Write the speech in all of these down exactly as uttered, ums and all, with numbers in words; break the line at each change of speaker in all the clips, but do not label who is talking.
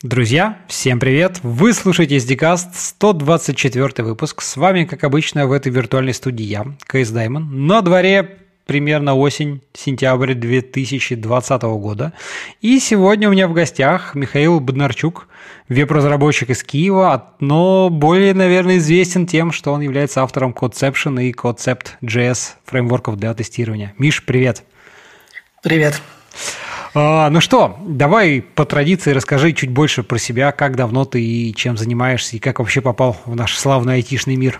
Друзья, всем привет! Вы слушаете эс ди каст, сто двадцать четвёртый выпуск. С вами, как обычно, в этой виртуальной студии я, кей эс Diamond. На дворе примерно осень, сентябрь две тысячи двадцатого года. И сегодня у меня в гостях Михаил Боднарчук, веб-разработчик из Киева, но более, наверное, известен тем, что он является автором Codeception и Concept.js фреймворков для тестирования. Миш, привет!
Привет!
А, ну что, давай по традиции расскажи чуть больше про себя, как давно ты и чем занимаешься, и как вообще попал в наш славный айтишный мир.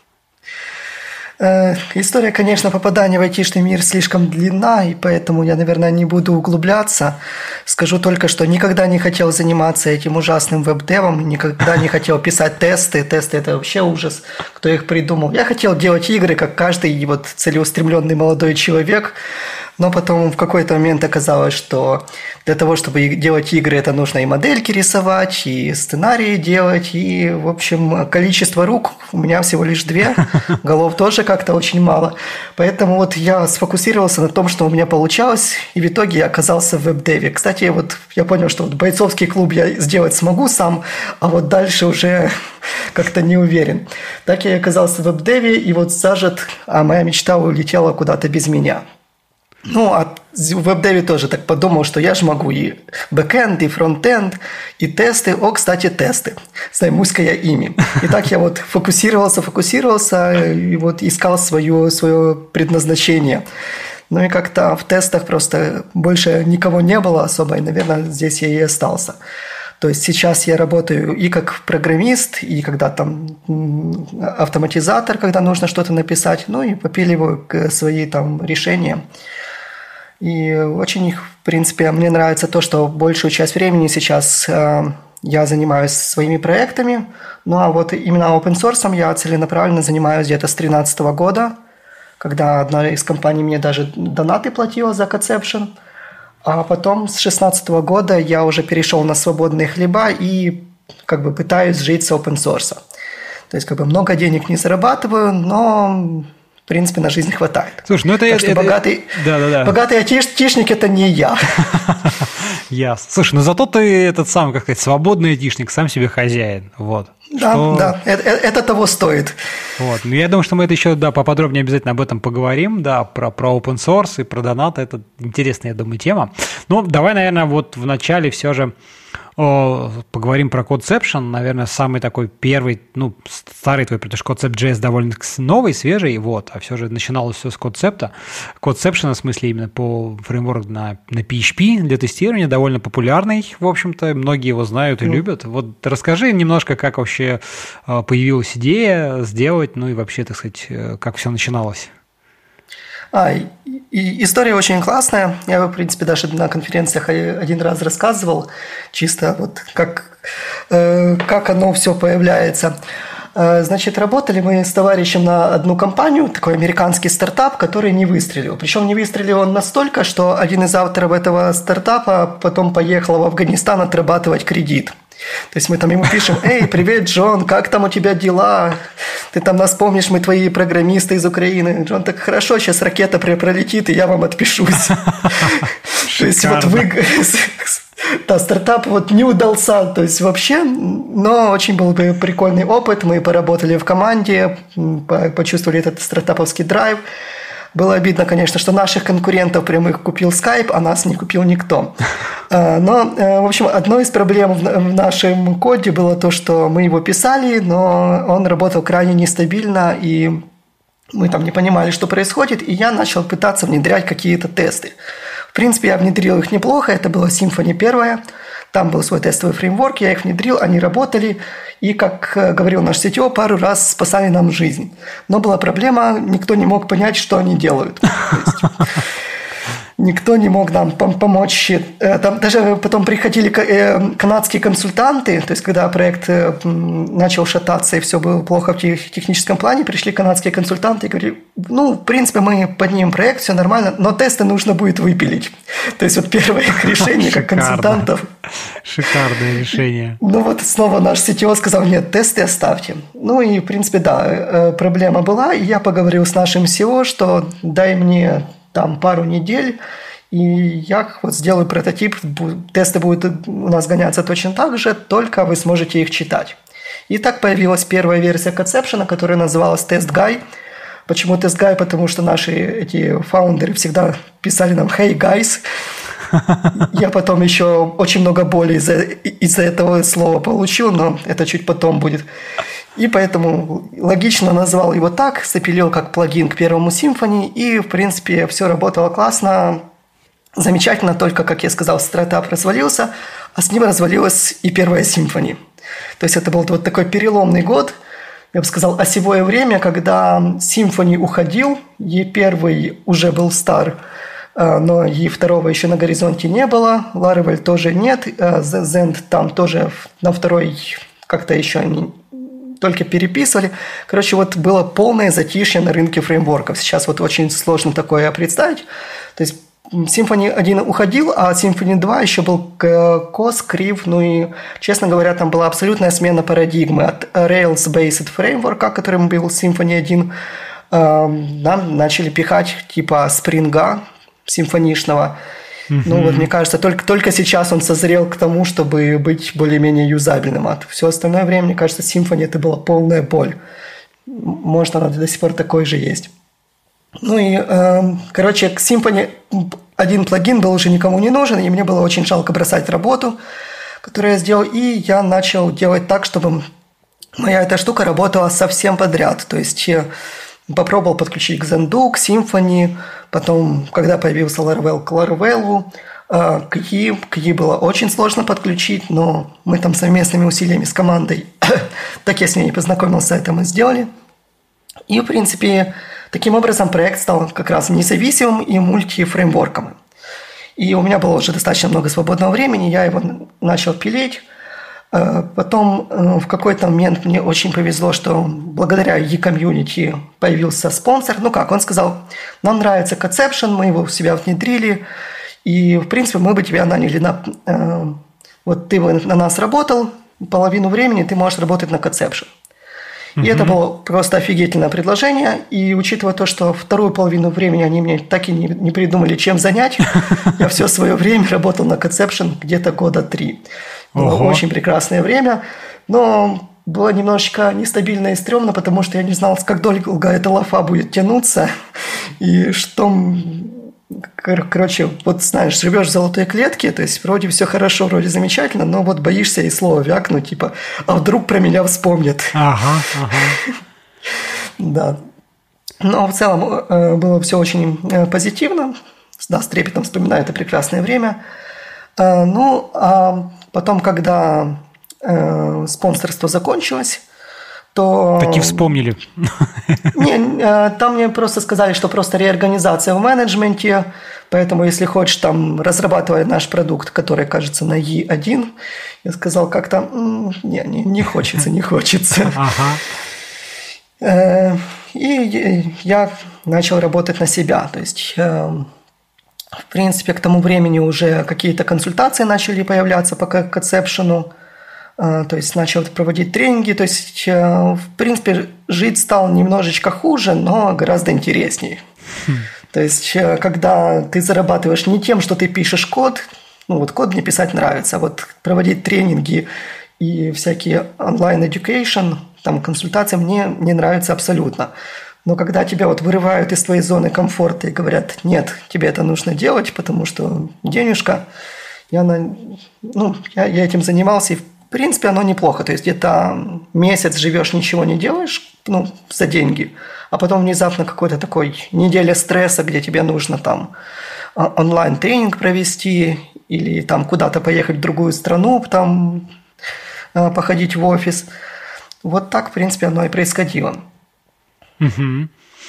Э, история, конечно, попадания в айтишный мир слишком длинна, и поэтому я, наверное, не буду углубляться. Скажу только, что никогда не хотел заниматься этим ужасным веб-девом, никогда не хотел писать тесты. Тесты – это вообще ужас, кто их придумал. Я хотел делать игры, как каждый вот целеустремленный молодой человек. Но потом в какой-то момент оказалось, что для того, чтобы делать игры, это нужно и модельки рисовать, и сценарии делать, и, в общем, количество рук у меня всего лишь две, голов тоже как-то очень мало. Поэтому вот я сфокусировался на том, что у меня получалось, и в итоге я оказался в веб-деве. Кстати, вот я понял, что вот бойцовский клуб я сделать смогу сам, а вот дальше уже как-то не уверен. Так я и оказался в веб-деве, и вот зажат, а моя мечта улетела куда-то без меня. Ну, а в веб-деве тоже так подумал, что я же могу и бэкэнд, и фронтенд, и тесты. О, кстати, тесты. Займусь-ка я ими. И так я вот фокусировался, фокусировался, и вот искал свое, свое предназначение. Ну и как-то в тестах просто больше никого не было особо, и, наверное, здесь я и остался. То есть сейчас я работаю и как программист, и когда там автоматизатор, когда нужно что-то написать, ну и попиливаю свои там решения. И очень, в принципе, мне нравится то, что большую часть времени сейчас э, я занимаюсь своими проектами. Ну а вот именно open source я целенаправленно занимаюсь где-то с две тысячи тринадцатого года, когда одна из компаний мне даже донаты платила за Codeception. А потом с две тысячи шестнадцатого года я уже перешел на свободные хлеба и как бы пытаюсь жить с open source. То есть как бы много денег не зарабатываю, но в принципе на жизнь хватает.
Слушай, ну это...
Так что
это,
богатый,
да, да, да.
богатый айтишник – это не я.
Ясно. Слушай, ну зато ты этот самый, как сказать, свободный айтишник, сам себе хозяин. Вот.
Да, что... да, это, это того стоит.
Вот. Ну, я думаю, что мы это еще да, поподробнее обязательно об этом поговорим, да, про, про open source и про донаты. Это интересная, я думаю, тема. Ну, давай, наверное, вот в начале все же о, поговорим про Codeception. Наверное, самый такой первый, ну, старый твой, потому что Concept.js довольно новый, свежий, вот, а все же начиналось все с Concept. Codeception, в смысле, именно по фреймворку на, на пи эйч пи для тестирования, довольно популярный, в общем-то, многие его знают и mm. любят. Вот расскажи немножко, как вообще появилась идея сделать, ну и вообще, так сказать, как все начиналось.
А, и, и история очень классная. Я, в принципе, даже на конференциях один раз рассказывал, чисто вот как, э, как оно все появляется. Э, значит, работали мы с товарищем на одну компанию, такой американский стартап, который не выстрелил. Причем не выстрелил он настолько, что один из авторов этого стартапа потом поехал в Афганистан отрабатывать кредит. То есть мы там ему пишем: «Эй, привет, Джон, как там у тебя дела? Ты там нас помнишь, мы твои программисты из Украины». Джон так: «Хорошо, сейчас ракета пролетит, и я вам отпишусь». То есть вот вы... Да, стартап вот не удался, то есть вообще, но очень был бы прикольный опыт. Мы поработали в команде, почувствовали этот стартаповский драйв. Было обидно, конечно, что наших конкурентов прямых купил Skype, а нас не купил никто. Но, в общем, одной из проблем в нашем коде было то, что мы его писали, но он работал крайне нестабильно, и мы там не понимали, что происходит, и я начал пытаться внедрять какие-то тесты. В принципе, я внедрил их неплохо, это была Symfony первая, там был свой тестовый фреймворк, я их внедрил, они работали, и, как говорил наш си ти о, пару раз спасали нам жизнь. Но была проблема, никто не мог понять, что они делают. Никто не мог нам помочь. Там даже потом приходили канадские консультанты, то есть когда проект начал шататься и все было плохо в техническом плане, пришли канадские консультанты и говорили: ну, в принципе, мы поднимем проект, все нормально, но тесты нужно будет выпилить. То есть вот первое их решение как консультантов.
Шикарное решение.
Ну вот снова наш си ти о сказал: нет, тесты оставьте. Ну и, в принципе, да, проблема была, и я поговорил с нашим си и о, что дай мне там пару недель, и я вот сделаю прототип, тесты будут у нас гоняться точно так же, только вы сможете их читать. И так появилась первая версия Conception, которая называлась TestGuy. Почему TestGuy? Потому что наши эти фаундеры всегда писали нам «Hey, guys!». Я потом еще очень много боли из-за, из-за этого слова получил, но это чуть потом будет. И поэтому логично назвал его так, запилил как плагин к первому Symfony, и, в принципе, все работало классно, замечательно, только, как я сказал, стартап развалился, а с ним развалилась и первая Symfony. То есть это был вот такой переломный год, я бы сказал, осевое время, когда Symfony уходил, и первый уже был стар, но и второго еще на горизонте не было, Laravel тоже нет, Zend там тоже на второй как-то еще они только переписывали. Короче, вот было полное затишье на рынке фреймворков. Сейчас вот очень сложно такое представить. То есть Symfony один уходил, а Symfony два еще был кос, крив, ну и, честно говоря, там была абсолютная смена парадигмы от Rails-based фреймворка, которым был Symfony один, нам начали пихать типа спринга симфоничного. Mm-hmm. Ну вот, мне кажется, только, только сейчас он созрел к тому, чтобы быть более-менее юзабельным. А все остальное время, мне кажется, Symfony это была полная боль. Может, она до сих пор такой же есть. Ну и, э, короче, к Symfony один плагин был уже никому не нужен, и мне было очень жалко бросать работу, которую я сделал, и я начал делать так, чтобы моя эта штука работала совсем подряд. То есть я попробовал подключить к Zend, к Symfony, потом, когда появился Laravel, к Laravel, к И, к И было очень сложно подключить, но мы там совместными усилиями с командой, так я с ней познакомился, это мы сделали. И, в принципе, таким образом проект стал как раз независимым и мультифреймворком. И у меня было уже достаточно много свободного времени, я его начал пилить. Потом в какой-то момент мне очень повезло, что благодаря E-комьюнити появился спонсор. Ну как, он сказал, нам нравится Conception, мы его у себя внедрили, и, в принципе, мы бы тебя наняли на... Вот ты бы на нас работал, половину времени ты можешь работать на Conception. И mm-hmm. это было просто офигительное предложение. И учитывая то, что вторую половину времени они мне так и не, не придумали, чем занять, я все свое время работал на Conception где-то года три. Было Ого. Очень прекрасное время, но было немножечко нестабильно и стрёмно, потому что я не знал, как долго эта лафа будет тянуться. И что... Короче, вот знаешь, живешь в золотой клетке, то есть вроде все хорошо, вроде замечательно, но вот боишься и слово вякнуть, типа, а вдруг про меня вспомнят. Ага, ага. Да. Но в целом было все очень позитивно. Да, с трепетом вспоминаю это прекрасное время. Ну, а потом, когда спонсорство закончилось, то...
Таки вспомнили.
Не, там мне просто сказали, что просто реорганизация в менеджменте, поэтому если хочешь там разрабатывать наш продукт, который, кажется, на И один, я сказал как-то, не, не, не хочется, не хочется. Ага. И я начал работать на себя, то есть... В принципе, к тому времени уже какие-то консультации начали появляться по Conception, то есть начал проводить тренинги, то есть, в принципе, жить стал немножечко хуже, но гораздо интереснее. Хм. То есть, когда ты зарабатываешь не тем, что ты пишешь код, ну вот код мне писать нравится, а вот проводить тренинги и всякие онлайн-education, там консультации мне не нравится абсолютно. Но когда тебя вот вырывают из твоей зоны комфорта и говорят, нет, тебе это нужно делать, потому что денежка, я, на, ну, я, я этим занимался, и в принципе оно неплохо. То есть где-то месяц живешь, ничего не делаешь, ну, за деньги, а потом внезапно какой-то такой неделя стресса, где тебе нужно там онлайн-тренинг провести или там куда-то поехать в другую страну, там походить в офис. Вот так, в принципе, оно и происходило. Угу.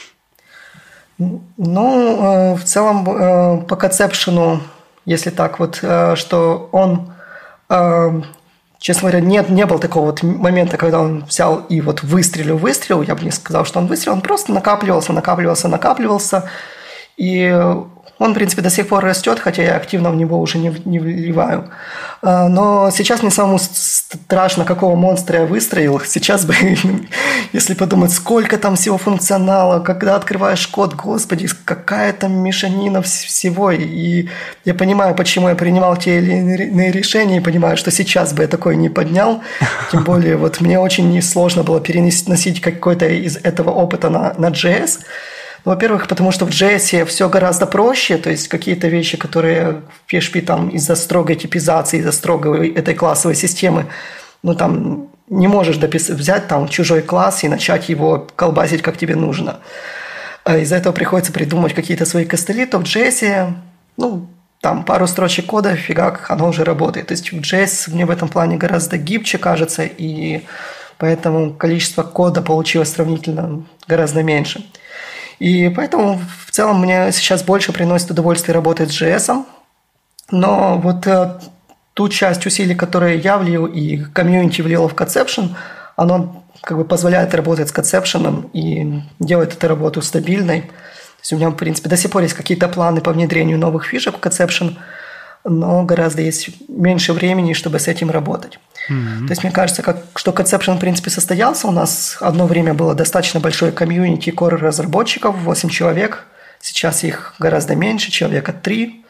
Ну, в целом, по Conception, если так вот, что он, честно говоря, нет, не было такого вот момента, когда он взял и вот выстрелил, выстрелил, я бы не сказал, что он выстрелил, он просто накапливался, накапливался, накапливался, И он, в принципе, до сих пор растет, хотя я активно в него уже не, не вливаю. Но сейчас мне самому страшно, какого монстра я выстроил. Сейчас бы, если подумать, сколько там всего функционала, когда открываешь код, господи, какая там мешанина всего. И я понимаю, почему я принимал те или иные решения, и понимаю, что сейчас бы я такое не поднял. Тем более, вот мне очень сложно было переносить какой-то из этого опыта на, на джей эс. Во-первых, потому что в джей эс все гораздо проще, то есть какие-то вещи, которые в пи эйч пи там из-за строгой типизации, из-за строгой этой классовой системы, ну там не можешь допис- взять там чужой класс и начать его колбасить, как тебе нужно. А из-за этого приходится придумать какие-то свои костыли, то в джей эс, ну, там пару строчек кода, фигак, оно уже работает. То есть в джей эс мне в этом плане гораздо гибче кажется, и поэтому количество кода получилось сравнительно гораздо меньше. И поэтому в целом мне сейчас больше приносит удовольствие работать с джей эс. Но вот э, ту часть усилий, которые я влил и комьюнити влило в Conception, оно как бы позволяет работать с Conception и делает эту работу стабильной. То есть у меня, в принципе, до сих пор есть какие-то планы по внедрению новых фишек в Conception, но гораздо есть меньше времени, чтобы с этим работать. Mm-hmm. То есть мне кажется, как, что Conception, в принципе, состоялся. У нас одно время было достаточно большое комьюнити core-разработчиков, восемь человек. Сейчас их гораздо меньше, человека три.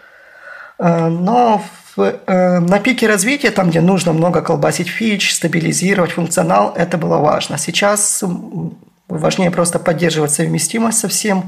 Но в, на пике развития, там, где нужно много колбасить фич, стабилизировать функционал, это было важно. Сейчас важнее просто поддерживать совместимость со всем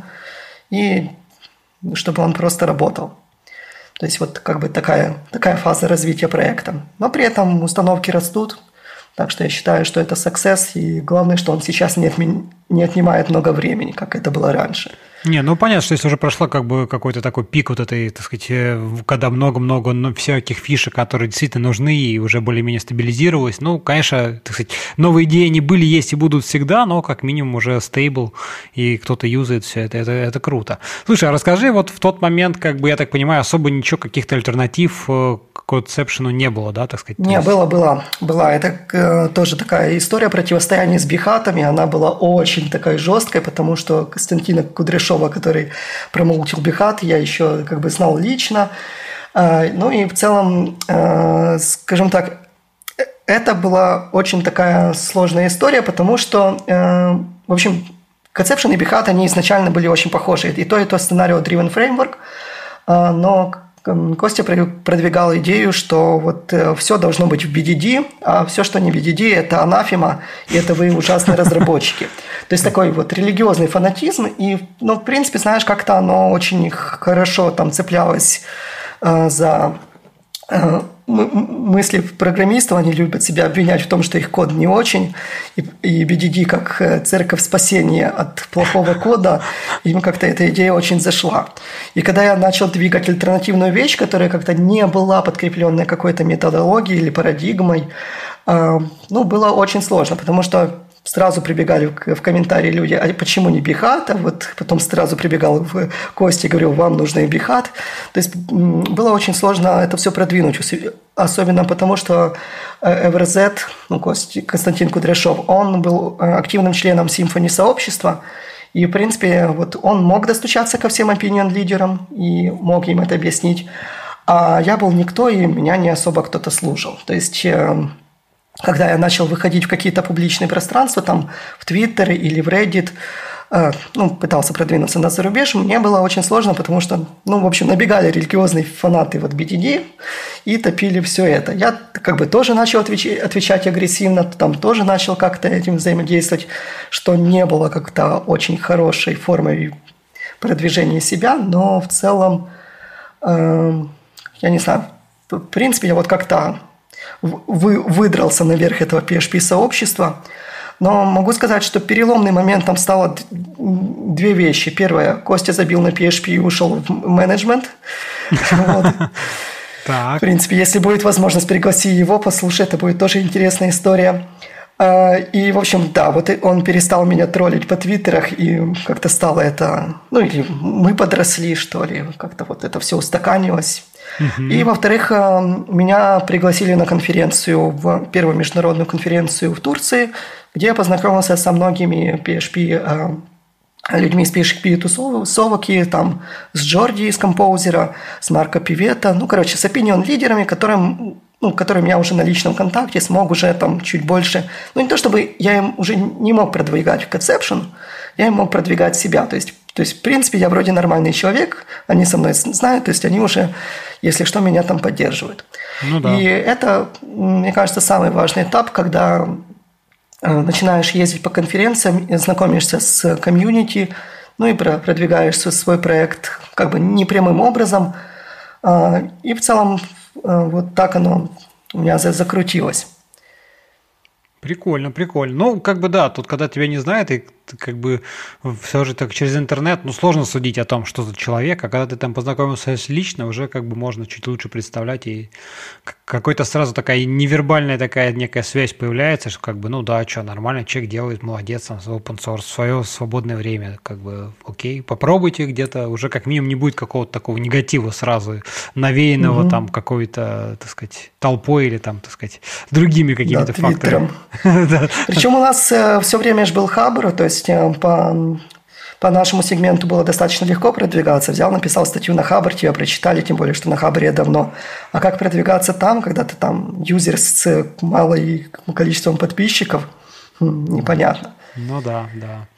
и чтобы он просто работал. То есть вот как бы такая, такая фаза развития проекта. Но при этом установки растут, так что я считаю, что это success, и главное, что он сейчас не, отми... не отнимает много времени, как это было раньше.
Не, ну понятно, что если уже прошла как бы какой-то такой пик вот этой, так сказать, когда много-много ну, всяких фишек, которые действительно нужны и уже более-менее стабилизировалось, ну, конечно, так сказать, новые идеи не были, есть и будут всегда, но как минимум уже стейбл, и кто-то юзает все это, это, это круто. Слушай, а расскажи, вот в тот момент, как бы, я так понимаю, особо ничего, каких-то альтернатив к Conception не было, да, так сказать?
Не, есть... было, была, была. Это э, тоже такая история противостояния с бихатами, она была очень такая жесткая, потому что Константина Кудряшова, который промоутил бихат, я еще как бы знал лично. Ну и в целом, скажем так, это была очень такая сложная история, потому что, в общем, Conception и бихат, они изначально были очень похожи. И то, и то scenario-driven framework, но Костя продвигал идею, что вот все должно быть в би ди ди, а все, что не би ди ди, это анафема, и это вы ужасные разработчики. То есть такой вот религиозный фанатизм, и, ну, в принципе, знаешь, как-то оно очень хорошо там цеплялось э, за э, мысли программистов, они любят себя обвинять в том, что их код не очень, и, и би ди ди как церковь спасения от плохого кода, им как-то эта идея очень зашла. И когда я начал двигать альтернативную вещь, которая как-то не была подкрепленной какой-то методологией или парадигмой, э, ну, было очень сложно, потому что сразу прибегали в комментарии люди, а почему не бихат? А вот потом сразу прибегал в Кости и говорил, вам нужно и бихат. То есть было очень сложно это все продвинуть, особенно потому, что эвэр зет, ну, Константин Кудряшов, он был активным членом Symfony сообщества, и, в принципе, вот он мог достучаться ко всем opinion-лидерам и мог им это объяснить, а я был никто, и меня не особо кто-то слушал. То есть... Когда я начал выходить в какие-то публичные пространства, там в Твиттере или в Reddit, э, ну, пытался продвинуться на зарубеж, мне было очень сложно, потому что, ну, в общем, набегали религиозные фанаты вот би ди ди и топили все это. Я как бы тоже начал отвечать, отвечать агрессивно, там тоже начал как-то этим взаимодействовать, что не было как-то очень хорошей формой продвижения себя, но в целом, э, я не знаю, в принципе, я вот как-то Вы, выдрался наверх этого пи эйч пи-сообщества. Но могу сказать, что переломным моментом стало две вещи. Первое, Костя забил на пи эйч пи и ушел в менеджмент. В принципе, если будет возможность, пригласи его, послушай, это будет тоже интересная история. И, в общем, да, вот он перестал меня троллить по твиттерах, и как-то стало это... Ну, или мы подросли, что ли, как-то вот это все устаканилось. Uh-huh. И, во-вторых, меня пригласили на конференцию, в первую международную конференцию в Турции, где я познакомился со многими пи эйч пи людьми из пи эйч пи-тусовок, и там с Джорди из Композера, с Марко Пивета, ну, короче, с opinion-лидерами, которым, ну, которым я уже на личном контакте смог уже там чуть больше, ну, не то чтобы я им уже не мог продвигать в Conception, я им мог продвигать себя, то есть, то есть, в принципе, я вроде нормальный человек, они со мной знают, то есть, они уже, если что, меня там поддерживают.
Ну, да.
И это, мне кажется, самый важный этап, когда начинаешь ездить по конференциям, знакомишься с комьюнити, ну и продвигаешь свой проект как бы непрямым образом. И в целом вот так оно у меня закрутилось.
Прикольно, прикольно. Ну, как бы да, тут когда тебя не знают, и как бы все же так через интернет, ну, сложно судить о том, что за человек, а когда ты там познакомился лично, уже как бы можно чуть лучше представлять, и какой-то сразу такая невербальная такая некая связь появляется, что как бы, ну да, что, нормально, человек делает, молодец, там, open source, свое свободное время, как бы, окей, попробуйте где-то, уже как минимум не будет какого-то такого негатива сразу, навеянного угу. там какой-то, так сказать, толпой или там, так сказать, другими какими-то да, факторами.
Причем у нас все время же был Хабр, то есть по, по нашему сегменту было достаточно легко продвигаться. Взял, написал статью на Хабр, тебя прочитали, тем более, что на Хабре я давно. А как продвигаться там, когда ты там юзер с малым количеством подписчиков, непонятно.
Ну да, да.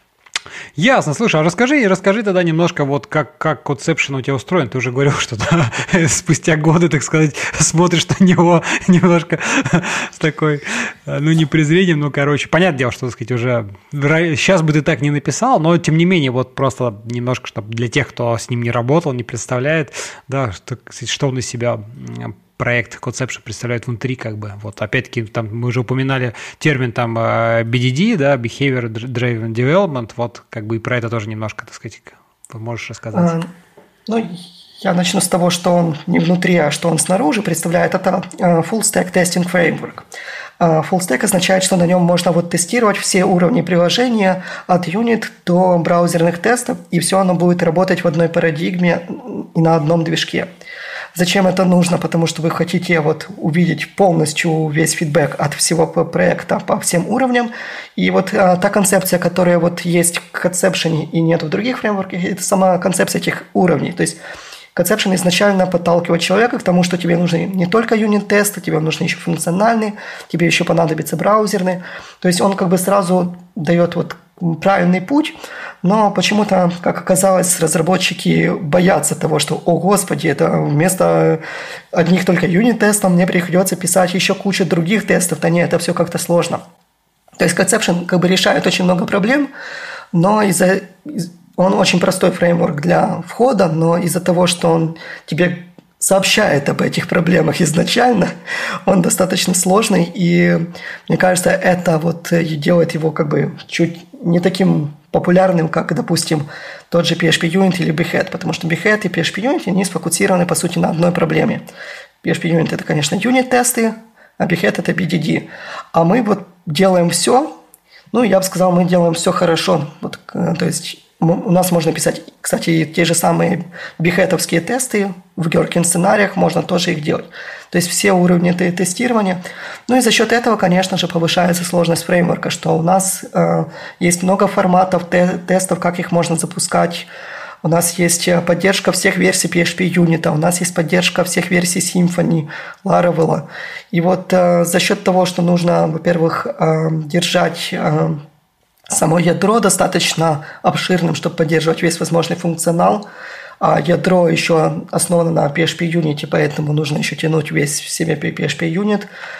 Ясно. Слушай, а расскажи, расскажи тогда немножко, вот как, как Conception у тебя устроен. Ты уже говорил, что да, спустя годы, так сказать, смотришь на него немножко с такой, ну, не презрением, ну, короче, понятное дело, что, так сказать, уже сейчас бы ты так не написал, но, тем не менее, вот просто немножко, чтобы для тех, кто с ним не работал, не представляет, да, что, что он из себя проект Conception представляет внутри, как бы, вот, опять-таки, там, мы уже упоминали термин, там, би ди ди, да, Behavior Driven Development, вот, как бы, и про это тоже немножко, так сказать, можешь рассказать?
А, ну, я начну с того, что он не внутри, а что он снаружи представляет, это Full Stack Testing Framework. Full Stack означает, что на нем можно вот тестировать все уровни приложения от юнит до браузерных тестов, и все оно будет работать в одной парадигме и на одном движке. Зачем это нужно? Потому что вы хотите вот увидеть полностью весь фидбэк от всего проекта по всем уровням. И вот а, та концепция, которая вот есть в Conception и нет в других фреймворках, это сама концепция этих уровней. То есть Conception изначально подталкивает человека к тому, что тебе нужны не только юнит-тесты, тебе нужны еще функциональные, тебе еще понадобится браузерные. То есть он как бы сразу дает вот правильный путь, но почему-то, как оказалось, разработчики боятся того, что, о господи, это вместо одних только юнит-тестов мне приходится писать еще кучу других тестов, да нет, это все как-то сложно. То есть Conception как бы решает очень много проблем, но из-за он очень простой фреймворк для входа, но из-за того, что он тебе сообщает об этих проблемах изначально, он достаточно сложный, и мне кажется, это вот делает его как бы чуть не таким популярным, как, допустим, тот же пи эйч пи Unit или Behead, потому что Behead и пи эйч пи Unit, они сфокусированы, по сути, на одной проблеме. пи эйч пи Unit – это, конечно, юнит-тесты, а Behead – это би ди ди. А мы вот делаем все, ну, я бы сказал, мы делаем все хорошо, вот, то есть у нас можно писать, кстати, те же самые бихетовские тесты в Gherkin сценариях, можно тоже их делать. То есть все уровни тестирования. Ну и за счет этого, конечно же, повышается сложность фреймворка, что у нас э, есть много форматов те- тестов, как их можно запускать. У нас есть поддержка всех версий пи эйч пи Unit, у нас есть поддержка всех версий Symfony, Laravel. И вот э, за счет того, что нужно, во-первых, э, держать э, само ядро достаточно обширным, чтобы поддерживать весь возможный функционал, а ядро еще основано на пи эйч пи Unit, поэтому нужно еще тянуть весь в себе пи эйч пи Unit.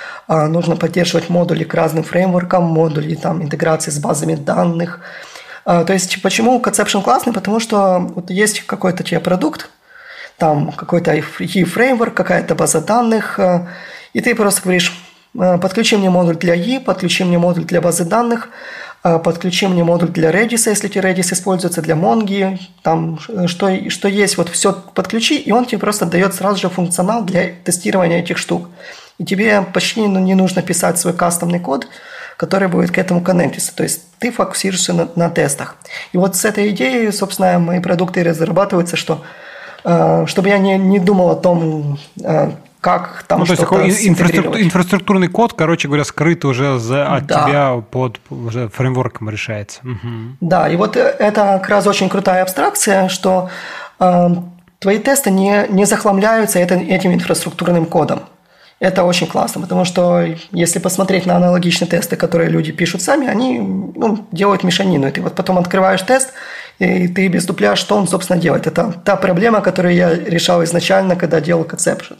А нужно поддерживать модули к разным фреймворкам, модули там, интеграции с базами данных. А, то есть почему Conception классный? Потому что вот есть какой-то тебе продукт, там какой-то E-фреймворк, какая-то база данных, и ты просто говоришь, подключи мне модуль для E, подключи мне модуль для базы данных, подключи мне модуль для Redis, если тебе Redis используется, для Mongo, там что, что есть, вот все подключи, и он тебе просто дает сразу же функционал для тестирования этих штук. И тебе почти не нужно писать свой кастомный код, который будет к этому коннектиться. То есть ты фокусируешься на, на тестах. И вот с этой идеей, собственно, мои продукты разрабатываются, что чтобы я не, не думал о том, как там
ну,
что-то
то есть такой
инфраструктур,
инфраструктурный код, короче говоря, скрыт уже за, от
да.
тебя под уже фреймворком решается. Угу.
Да, и вот это как раз очень крутая абстракция, что э, твои тесты не, не захламляются это, этим инфраструктурным кодом. Это очень классно, потому что если посмотреть на аналогичные тесты, которые люди пишут сами, они ну, делают мешанину. И ты вот потом открываешь тест, и ты без дупля, что он, собственно, делает. Это та проблема, которую я решал изначально, когда делал Conception.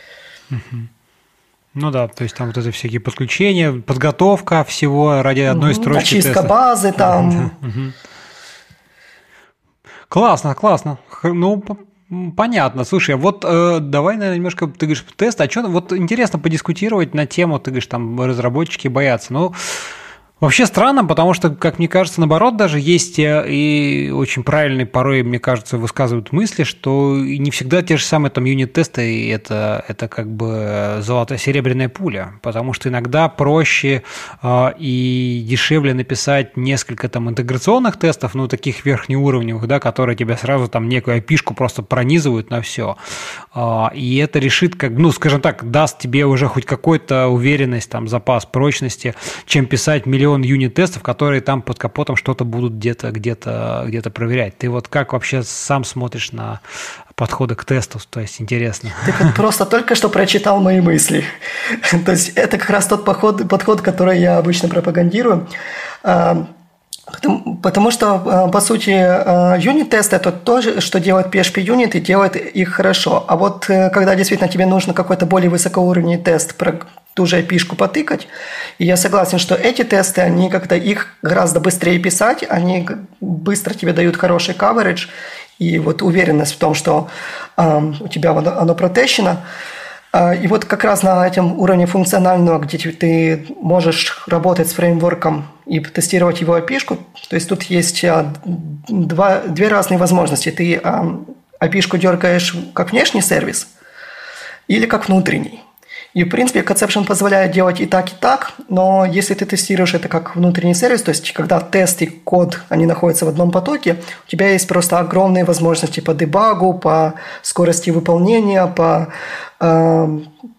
Ну да, то есть там вот это всякие подключения, подготовка всего ради одной угу, строчки
очистка
теста.
базы там.
Да, угу. Классно, классно. Ну, понятно. Слушай, вот э, давай, наверное, немножко, ты говоришь, тест, а что, вот интересно подискутировать на тему, ты говоришь, там разработчики боятся. Ну, вообще странно, потому что, как мне кажется, наоборот, даже есть и очень правильные порой, мне кажется, высказывают мысли, что не всегда те же самые там юнит-тесты, это, это как бы золотая серебряная пуля, потому что иногда проще э, и дешевле написать несколько там интеграционных тестов, ну, таких верхнеуровневых, да, которые тебе сразу там некую эй пи ай-шку просто пронизывают на все. Э, и это решит, как, ну, скажем так, даст тебе уже хоть какую-то уверенность, там, запас прочности, чем писать миллион юнит-тестов, которые там под капотом что-то будут где-то, где-то, где-то проверять. Ты вот как вообще сам смотришь на подходы к тесту? То есть интересно.
Ты просто только что прочитал мои мысли. То есть это как раз тот подход, подход, который я обычно пропагандирую. Потому, потому что, по сути, юнит-тест – это то, что делает пи эйч пи-юнит и делает их хорошо. А вот когда действительно тебе нужно какой-то более высокоуровневый тест про ту же эй пи ай-шку потыкать, и я согласен, что эти тесты, они как-то их гораздо быстрее писать, они быстро тебе дают хороший coverage и вот уверенность в том, что э, у тебя оно, оно протещено. И вот как раз на этом уровне функционального, где ты можешь работать с фреймворком и тестировать его эй пи ай-шку, то есть тут есть два, две разные возможности. Ты эй пи ай-шку дергаешь как внешний сервис или как внутренний. И, в принципе, Conception позволяет делать и так, и так, но если ты тестируешь это как внутренний сервис, то есть когда тест и код, они находятся в одном потоке, у тебя есть просто огромные возможности по дебагу, по скорости выполнения, по, э,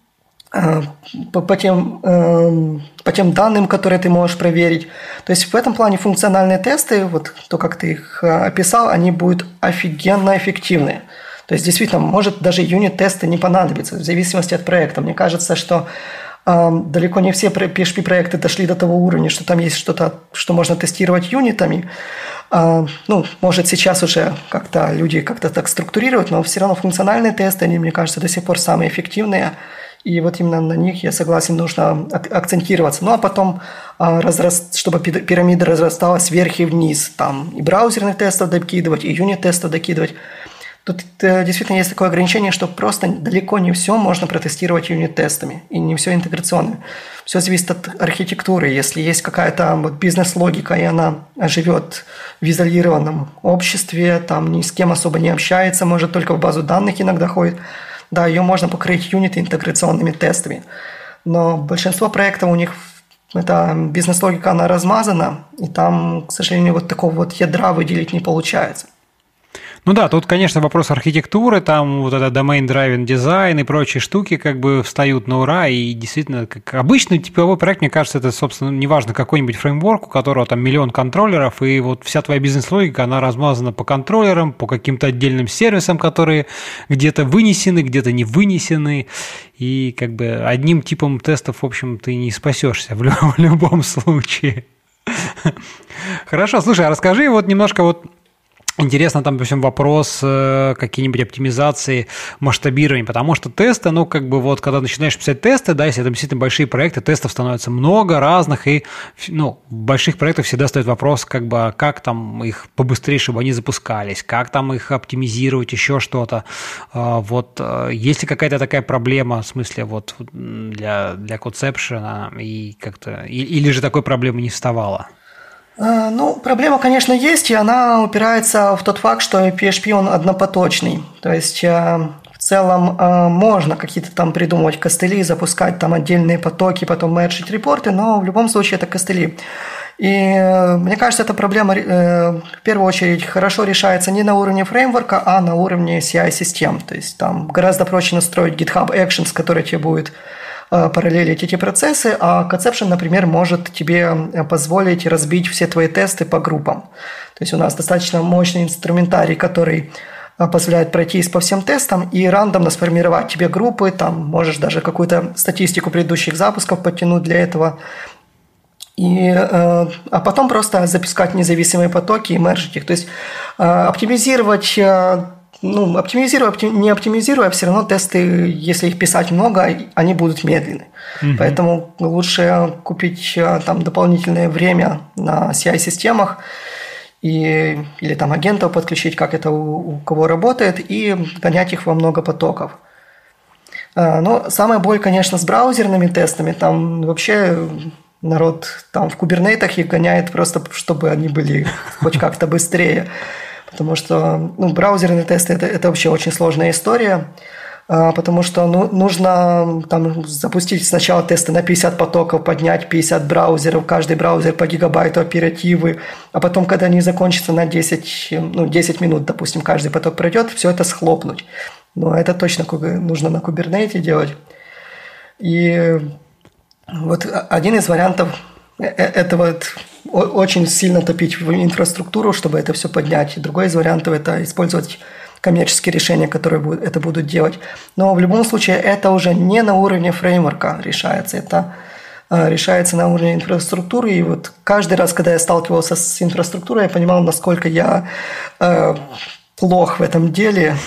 э, по, по, тем, э, по тем данным, которые ты можешь проверить. То есть в этом плане функциональные тесты, вот то, как ты их описал, они будут офигенно эффективны. То есть, действительно, может даже юнит-тесты не понадобятся, в зависимости от проекта. Мне кажется, что э, далеко не все пи эйч пи-проекты дошли до того уровня, что там есть что-то, что можно тестировать юнитами. Э, ну, может, сейчас уже как-то люди как-то так структурируют, но все равно функциональные тесты, они, мне кажется, до сих пор самые эффективные. И вот именно на них, я согласен, нужно акцентироваться. Ну, а потом, э, разраст, чтобы пирамида разрасталась вверх и вниз, там и браузерных тестов докидывать, и юнит-тестов докидывать. Тут действительно есть такое ограничение, что просто далеко не все можно протестировать юнит-тестами, и не все интеграционно. Все зависит от архитектуры. Если есть какая-то вот бизнес-логика, и она живет в изолированном обществе, там ни с кем особо не общается, может только в базу данных иногда ходит, да, ее можно покрыть юнит интеграционными тестами. Но большинство проектов у них эта бизнес-логика, она размазана, и там, к сожалению, вот такого вот ядра выделить не получается.
Ну да, тут, конечно, вопрос архитектуры, там вот это domain-driven дизайн и прочие штуки как бы встают на ура, и действительно, как обычный типовой проект, мне кажется, это, собственно, неважно, какой-нибудь фреймворк, у которого там миллион контроллеров, и вот вся твоя бизнес-логика, она размазана по контроллерам, по каким-то отдельным сервисам, которые где-то вынесены, где-то не вынесены, и как бы одним типом тестов, в общем, ты не спасешься в, лю- в любом случае. Хорошо, слушай, а расскажи вот немножко вот. Интересно там, допустим, вопрос какие-нибудь оптимизации, масштабирования, потому что тесты, ну, как бы вот, когда начинаешь писать тесты, да, если это действительно большие проекты, тестов становится много разных, и, ну, в больших проектах всегда стоит вопрос, как бы, как там их побыстрее, чтобы они запускались, как там их оптимизировать, еще что-то. Вот, есть ли какая-то такая проблема, в смысле, вот, для, для Conception, и как-то, или же такой проблемы не вставало?
Ну, проблема, конечно, есть, и она упирается в тот факт, что пи эйч пи, он однопоточный. То есть, в целом, можно какие-то там придумывать костыли, запускать там отдельные потоки, потом мерджить репорты, но в любом случае это костыли. И мне кажется, эта проблема в первую очередь хорошо решается не на уровне фреймворка, а на уровне си ай-систем. То есть там гораздо проще настроить GitHub Actions, который тебе будет параллелить эти процессы, а Conception, например, может тебе позволить разбить все твои тесты по группам. То есть у нас достаточно мощный инструментарий, который позволяет пройтись по всем тестам и рандомно сформировать тебе группы, там можешь даже какую-то статистику предыдущих запусков подтянуть для этого, и, а потом просто запускать независимые потоки и мержить их. То есть оптимизировать, ну, оптимизируя, не оптимизируя, все равно тесты, если их писать много, они будут медленны. Mm-hmm. Поэтому лучше купить там дополнительное время на си ай-системах, и, или там агентов подключить, как это у, у кого работает, и гонять их во много потоков. Но самая боль, конечно, с браузерными тестами. Там вообще народ там в кубернетах их гоняет просто, чтобы они были хоть как-то быстрее. Потому что ну, браузерные тесты это, – это вообще очень сложная история. Потому что ну, нужно там, запустить сначала тесты на пятьдесят потоков, поднять пятьдесят браузеров, каждый браузер по гигабайту оперативы, а потом, когда они закончатся на десять, ну, десять минут, допустим, каждый поток пройдет, все это схлопнуть. Но это точно нужно на Kubernetes делать. И вот один из вариантов – это вот очень сильно топить в инфраструктуру, чтобы это все поднять. И другой из вариантов – это использовать коммерческие решения, которые это будут делать. Но в любом случае это уже не на уровне фреймворка решается, это решается на уровне инфраструктуры. И вот каждый раз, когда я сталкивался с инфраструктурой, я понимал, насколько я э, плох в этом деле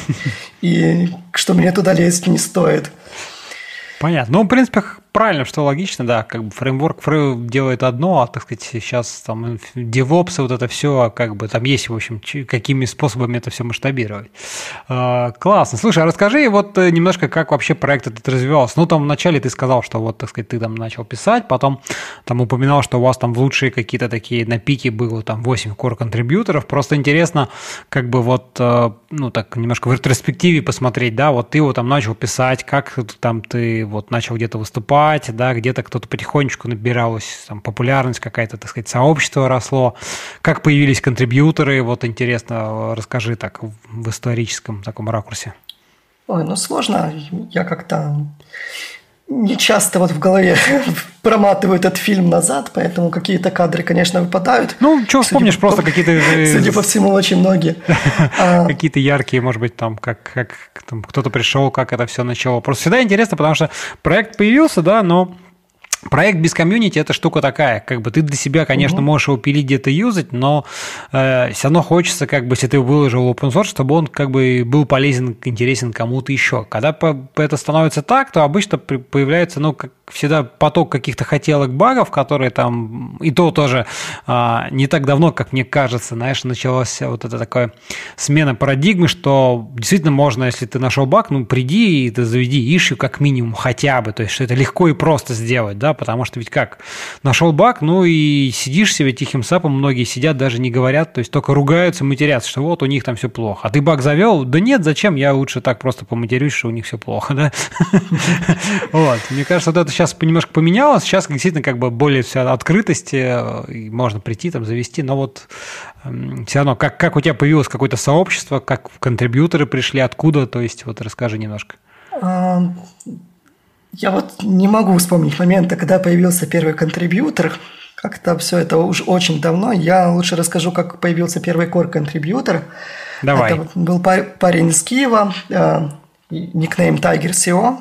и что мне туда лезть не стоит.
Понятно. Ну, в принципе, правильно, что логично, да, как бы фреймворк делает одно, а, так сказать, сейчас там DevOps, вот это все, как бы там есть, в общем, какими способами это все масштабировать. А, классно. Слушай, а расскажи вот немножко, как вообще проект этот развивался. Ну, там вначале ты сказал, что вот, так сказать, ты там начал писать, потом там упоминал, что у вас там в лучшие какие-то такие на пике было там восемь core-контрибьюторов. Просто интересно, как бы вот, ну, так немножко в ретроспективе посмотреть, да, вот ты его там начал писать, как там ты вот начал где-то выступать, да, где-то кто-то потихонечку набиралась там популярность какая-то, так сказать, сообщество росло, как появились контрибьюторы, вот интересно, расскажи так в историческом таком ракурсе.
Ой, ну сложно, я как-то не часто вот в голове проматываю этот фильм назад, поэтому какие-то кадры, конечно, выпадают.
Ну, что вспомнишь, судя просто по, какие-то...
Судя по всему, очень многие.
Какие-то яркие, может быть, там, как, как там, кто-то пришел, как это все начало. Просто всегда интересно, потому что проект появился, да, но проект без комьюнити – это штука такая, как бы ты для себя, конечно, можешь его пилить, где-то юзать, но э, все равно хочется, как бы, если ты выложил open source, чтобы он как бы был полезен, интересен кому-то еще. Когда это становится так, то обычно появляется, ну, как всегда, поток каких-то хотелок багов, которые там, и то тоже а, не так давно, как мне кажется, знаешь, началась вот эта такая смена парадигмы, что действительно можно, если ты нашел баг, ну, приди и ты заведи issue как минимум хотя бы, то есть, что это легко и просто сделать, да, потому что ведь как, нашел баг, ну, и сидишь себе тихим сапом, многие сидят, даже не говорят, то есть, только ругаются, матерятся, что вот у них там все плохо. А ты баг завел? Да нет, зачем, я лучше так просто поматерюсь, что у них все плохо, да? Вот, мне кажется, вот это сейчас немножко поменялось, сейчас действительно как бы более вся открытости, можно прийти там, завести, но вот все равно, как, как у тебя появилось какое-то сообщество, как контрибьюторы пришли, откуда, то есть вот расскажи немножко.
Я вот не могу вспомнить момента, когда появился первый контрибьютор, как-то все это уже очень давно, я лучше расскажу, как появился первый core-контрибьютор.
Давай.
Это был парень из Киева, никнейм Tiger си и о.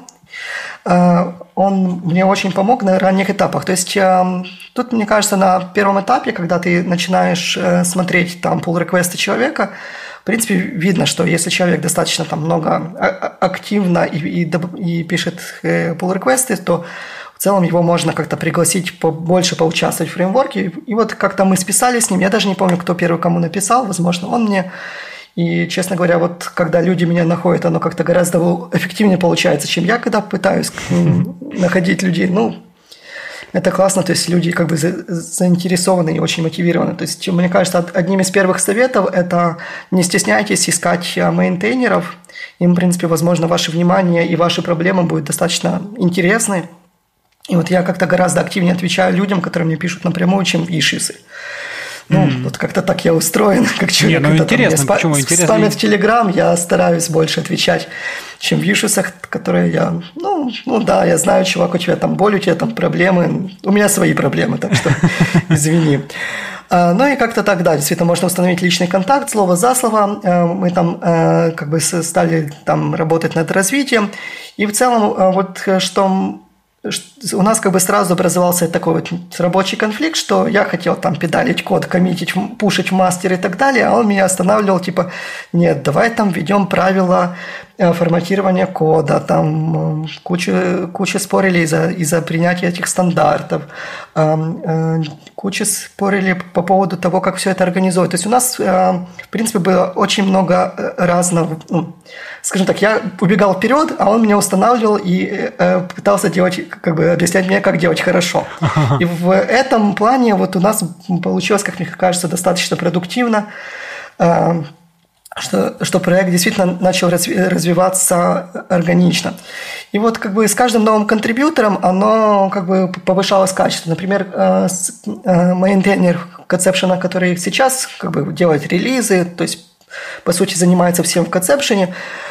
Он мне очень помог на ранних этапах. То есть тут, мне кажется, на первом этапе, когда ты начинаешь смотреть там pull-реквесты человека, в принципе, видно, что если человек достаточно там много активно и, и, и пишет pull-реквесты, то в целом его можно как-то пригласить побольше поучаствовать в фреймворке. И вот как-то мы списали с ним, я даже не помню, кто первый кому написал, возможно, он мне. И, честно говоря, вот когда люди меня находят, оно как-то гораздо эффективнее получается, чем я, когда пытаюсь находить людей. Ну, это классно, то есть люди как бы заинтересованы и очень мотивированы. То есть, мне кажется, одним из первых советов – это не стесняйтесь искать мейнтейнеров. Им, в принципе, возможно, ваше внимание и ваши проблемы будут достаточно интересны. И вот я как-то гораздо активнее отвечаю людям, которые мне пишут напрямую, чем в ишьюсы. Ну, mm. вот как-то так я устроен, как человек.
Не, ну интересно, спа- почему интересно?
Спамят в Телеграм, я стараюсь больше отвечать, чем в ишьюсах, которые я... Ну, ну да, я знаю, чувак, у тебя там боль, у тебя там проблемы. У меня свои проблемы, так что извини. Ну и как-то так, да, действительно, можно установить личный контакт, слово за слово. Мы там как бы стали там работать над развитием. И в целом вот что... у нас как бы сразу образовался такой вот рабочий конфликт, что я хотел там педалить код, коммитить, пушить в мастер и так далее, а он меня останавливал, типа, нет, давай там введем правила форматирования кода, там куча, куча спорили из-за, из-за принятия этих стандартов, куча спорили по поводу того, как все это организовать. То есть у нас, в принципе, было очень много разного, ну, скажем так, я убегал вперед, а он меня устанавливал и пытался делать, как бы объяснять мне, как делать хорошо. И в этом плане вот у нас получилось, как мне кажется, достаточно продуктивно, что, что проект действительно начал развиваться органично. И вот как бы с каждым новым контрибьютором оно как бы повышалось качество. Например, мейнтейнер Conception, который сейчас как бы делает релизы, то есть по сути занимается всем в Conception,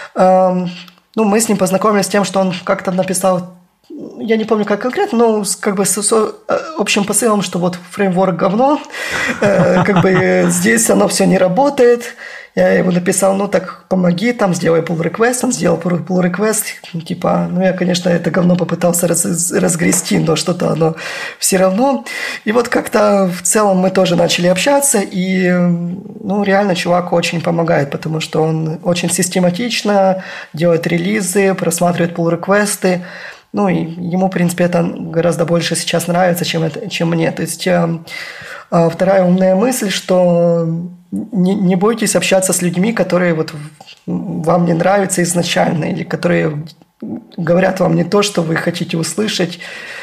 ну, мы с ним познакомились с тем, что он как-то написал, я не помню, как конкретно, но как бы с, с общим посылом, что вот фреймворк говно, как бы здесь оно все не работает. Я ему написал, ну так помоги, там сделай pull request, он сделал pull request, типа, ну я, конечно, это говно попытался раз, разгрести, но что-то оно все равно. И вот как-то в целом мы тоже начали общаться, и ну реально чувак очень помогает, потому что он очень систематично делает релизы, просматривает pull requesты. Ну, и ему, в принципе, это гораздо больше сейчас нравится, чем, это, чем мне. То есть, э, э, вторая умная мысль, что не, не бойтесь общаться с людьми, которые вот вам не нравятся изначально, или которые говорят вам не то, что вы хотите услышать,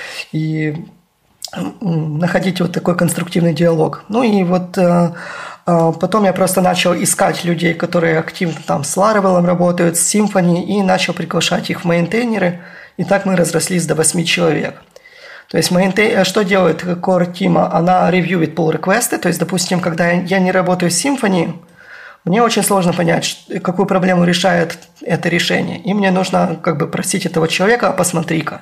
и находите вот такой конструктивный диалог. Ну, и вот э, э, потом я просто начал искать людей, которые активно там с Laravel работают, с Symfony, и начал приглашать их в мейнтейнеры. И так мы разрослись до восьми человек. То есть maintain... что делает core team? Она ревьюет pull requests. То есть, допустим, когда я не работаю с Symfony, мне очень сложно понять, какую проблему решает это решение. И мне нужно как бы просить этого человека, а посмотри-ка.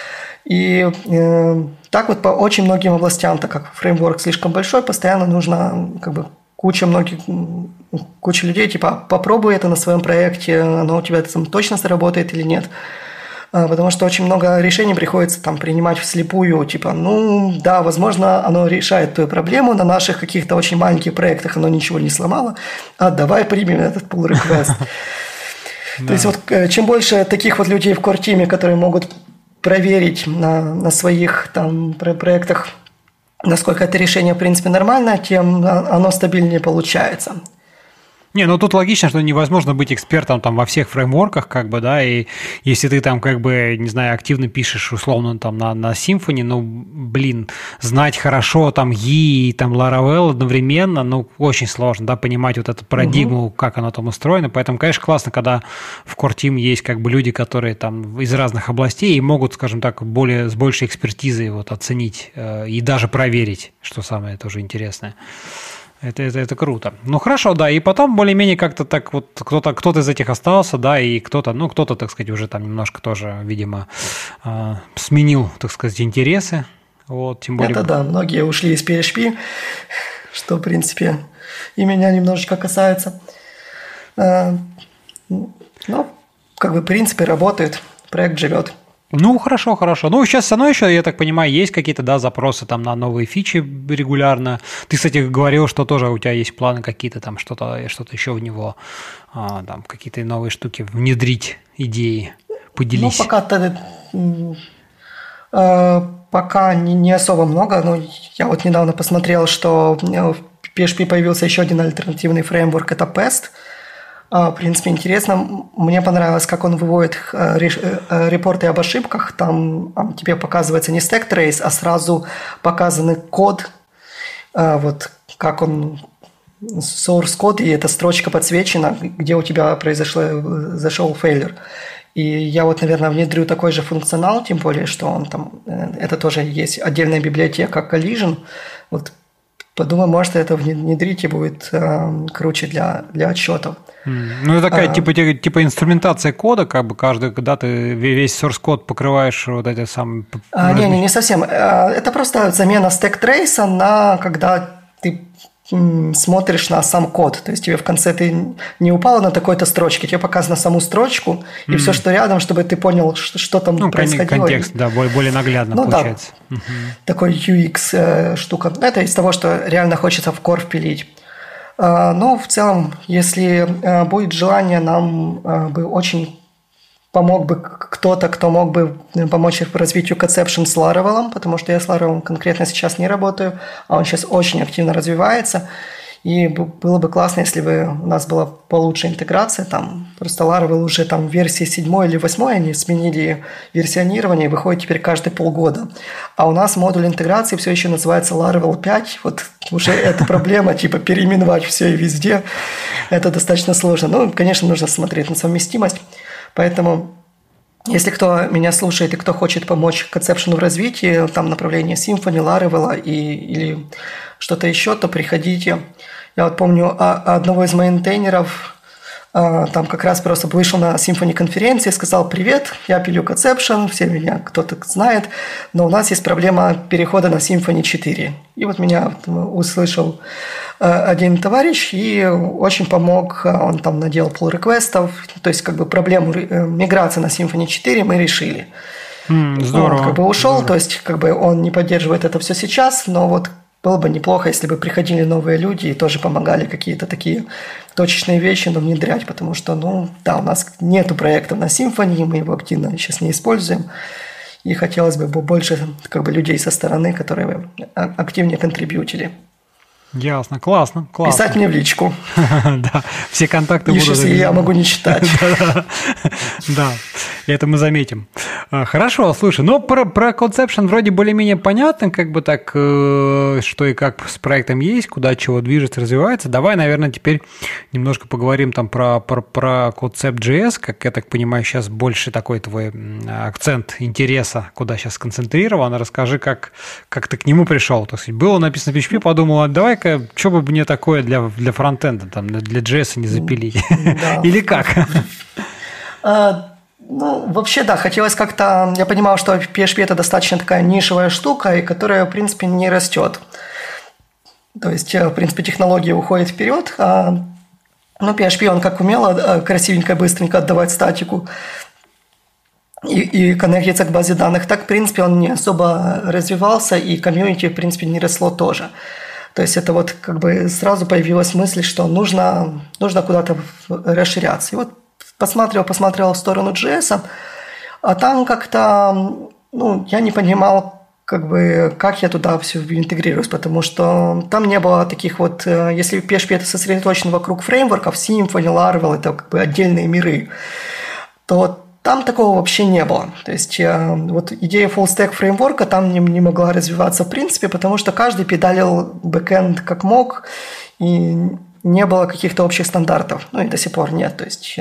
И э, так вот по очень многим областям, так как фреймворк слишком большой, постоянно нужно как бы куча многих, куча людей, типа попробуй это на своем проекте, оно у тебя там точно сработает или нет. Потому что очень много решений приходится там принимать вслепую, типа, ну, да, возможно, оно решает твою проблему, на наших каких-то очень маленьких проектах оно ничего не сломало, а давай примем этот pull request. То есть, вот чем больше таких вот людей в core-тиме, которые могут проверить на, на своих там проектах, насколько это решение, в принципе, нормально, тем оно стабильнее получается.
Не, ну тут логично, что невозможно быть экспертом там во всех фреймворках, как бы, да, и если ты там, как бы, не знаю, активно пишешь, условно, там, на, на Symfony, ну, блин, знать хорошо там и и там Laravel одновременно, ну, очень сложно, да, понимать вот эту парадигму, угу. как оно там устроено, поэтому, конечно, классно, когда в Core Team есть, как бы, люди, которые там из разных областей и могут, скажем так, более, с большей экспертизой вот оценить э, и даже проверить, что самое тоже интересное. Это, это, это круто. Ну, хорошо, да, и потом более-менее как-то так вот кто-то, кто-то из этих остался, да, и кто-то, ну, кто-то, так сказать, уже там немножко тоже, видимо, э, сменил, так сказать, интересы. Вот, тем более...
Это да, многие ушли из пи эйч пи, что, в принципе, и меня немножечко касается. Э, ну, как бы, в принципе, работает, проект живет.
Ну, хорошо, хорошо. Ну, сейчас все равно еще, я так понимаю, есть какие-то, да, запросы там на новые фичи регулярно. Ты, кстати, говорил, что тоже у тебя есть планы какие-то там, что-то, что-то еще в него, а, там, какие-то новые штуки внедрить, идеи. Поделись.
Ну, пока-то э, пока не, не особо много. Но я вот недавно посмотрел, что в пи эйч пи появился еще один альтернативный фреймворк, это пест. В принципе, интересно. Мне понравилось, как он выводит репорты об ошибках. Там тебе показывается не stack trace, а сразу показанный код. Вот как он source код, и эта строчка подсвечена, где у тебя произошел, зашел фейлер. И я вот, наверное, внедрю такой же функционал, тем более, что он там, это тоже есть отдельная библиотека Collision. Вот подумаю, может, это внедрить и будет э, круче для, для отчетов.
Mm. Ну, это такая а, типа, типа инструментация кода, как бы каждый, когда ты весь source код покрываешь вот эти самые...
А, не, не, не совсем. Это просто замена стек-трейса на когда ты смотришь на сам код. То есть тебе в конце ты не упала на такой-то строчке, тебе показано саму строчку mm. и все, что рядом, чтобы ты понял, что, что там ну, происходило.
Контекст, да, более, более наглядно ну, получается.
Да. Uh-huh. Такой ю экс э, штука. Это из того, что реально хочется в core впилить. Э, но в целом, если э, будет желание, нам э, бы очень помог бы кто-то, кто мог бы помочь в развитию Conception с Laravel, потому что я с Laravel конкретно сейчас не работаю, а он сейчас очень активно развивается. И было бы классно, если бы у нас была получше интеграция. Там просто Laravel уже там в версии седьмой или восьмой они сменили версионирование и выходит теперь каждые полгода. А у нас модуль интеграции все еще называется Laravel пять. Вот уже эта проблема, типа переименовать все и везде. Это достаточно сложно. Ну, конечно, нужно смотреть на совместимость. Поэтому, если кто меня слушает и кто хочет помочь Conception в развитии, там направление Symfony, Laravel и, или что-то еще, то приходите. Я вот помню одного из мейнтейнеров, там как раз просто вышел на Symfony конференции, сказал: «Привет, я пилю Conception, все меня кто-то знает, но у нас есть проблема перехода на Symfony четыре». И вот меня услышал один товарищ и очень помог, он там наделал pull реквестов, то есть как бы проблему миграции на Symfony четыре мы решили.
Mm, здорово.
Он как бы ушел,
здорово.
То есть как бы он не поддерживает это все сейчас, но вот было бы неплохо, если бы приходили новые люди и тоже помогали какие-то такие точечные вещи нам внедрять, потому что, ну, да, у нас нету проектов на Symfony, мы его активно сейчас не используем, и хотелось бы больше как бы людей со стороны, которые бы активнее контрибьютили.
Ясно, классно, классно.
Писать мне в личку.
Да, все контакты будут.
Если я могу не читать.
Да, это мы заметим. Хорошо, слушай, ну про, про Conception вроде более-менее понятно, как бы так, что и как с проектом есть, куда чего движется, развивается. Давай, наверное, теперь немножко поговорим там про, про, про Concept.js, как я так понимаю, сейчас больше такой твой акцент интереса, куда сейчас сконцентрирован. Расскажи, как, как ты к нему пришел. То есть было написано в пи эйч пи, подумал, давай что бы мне такое для, для фронтенда, там, для джей эс не запилить? Да. Или как?
А, ну, вообще, да, хотелось как-то... Я понимал, что пи эйч пи – это достаточно такая нишевая штука, и которая, в принципе, не растет. То есть, в принципе, технология уходит вперед, а, ну, пи эйч пи, он как умело красивенько, быстренько отдавать статику и, и коннектиться к базе данных, так, в принципе, он не особо развивался, и комьюнити, в принципе, не росло тоже. То есть это вот как бы сразу появилась мысль, что нужно, нужно куда-то расширяться. И вот посмотрел, посмотрел в сторону джей эс, а там как-то, ну, я не понимал, как бы, как я туда все интегрируюсь, потому что там не было таких вот, если пи эйч пи это сосредоточено вокруг фреймворков, Symfony, Laravel, это как бы отдельные миры, то там такого вообще не было. То есть вот идея full-stack фреймворка там не, не могла развиваться в принципе, потому что каждый педалил бэкэнд как мог, и не было каких-то общих стандартов. Ну и до сих пор нет. То есть,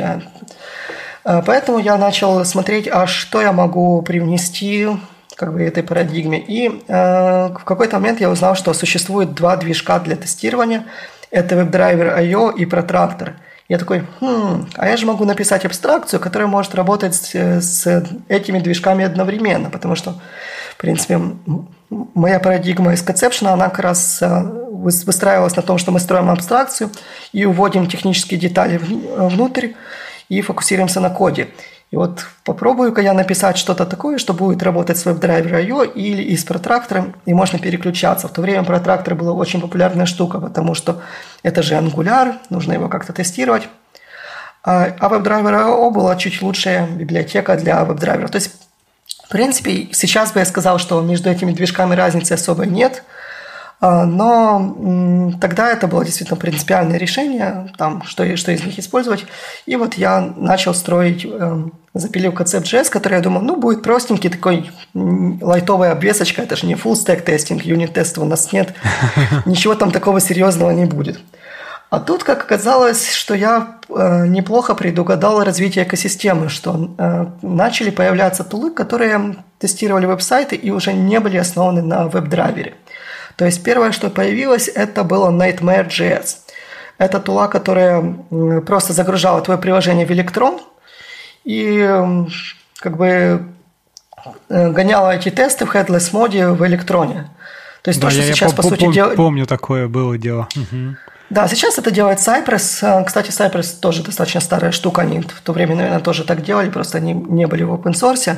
поэтому я начал смотреть, а что я могу привнести как бы этой парадигме. И в какой-то момент я узнал, что существует два движка для тестирования. Это WebDriver точка ай о и Protractor. Я такой, хм, а я же могу написать абстракцию, которая может работать с, с этими движками одновременно, потому что, в принципе, моя парадигма из Conception, она как раз выстраивалась на том, что мы строим абстракцию и уводим технические детали внутрь и фокусируемся на коде. И вот попробую-ка я написать что-то такое, что будет работать с WebDriver точка ай о или и с Protractor, и можно переключаться. В то время Protractor была очень популярная штука, потому что это же Angular, нужно его как-то тестировать. А WebDriver точка ай о была чуть лучшая библиотека для WebDriver. То есть, в принципе, сейчас бы я сказал, что между этими движками разницы особой нет, но тогда это было действительно принципиальное решение, там, что, что из них использовать. И вот я начал строить, запилил Concept.js, который я думал, ну, будет простенький такой лайтовая обвесочка, это же не full stack тестинг, юнит-тестов у нас нет, ничего там такого серьезного не будет. А тут, как оказалось, что я э, неплохо предугадал развитие экосистемы, что э, начали появляться тулы, которые тестировали веб-сайты и уже не были основаны на веб-драйвере. То есть первое, что появилось, это было Nightmare.js. Это тула, которая э, просто загружала твое приложение в Electron и э, как бы э, гоняла эти тесты в headless моде в электроне. То есть
да,
то, что
я,
сейчас,
я
по
пом-
сути,
пом-
делает...
помню, такое было дело. Угу.
Да, сейчас это делает Cypress. Кстати, Cypress тоже достаточно старая штука. Они в то время, наверное, тоже так делали, просто они не были в open source.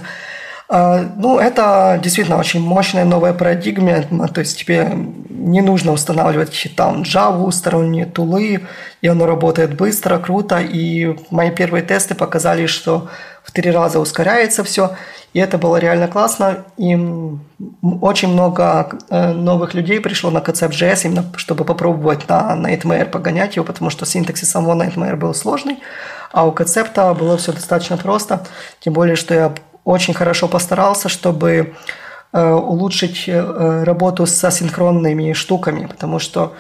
Ну, это действительно очень мощная новая парадигма. То есть тебе не нужно устанавливать там Java, сторонние тулы, и оно работает быстро, круто. И мои первые тесты показали, что в три раза ускоряется все. И это было реально классно. И очень много новых людей пришло на Concept.js, именно чтобы попробовать на Nightmare погонять его, потому что синтаксис самого Nightmare был сложный, а у Concept было все достаточно просто. Тем более, что я очень хорошо постарался, чтобы улучшить работу с асинхронными штуками, потому что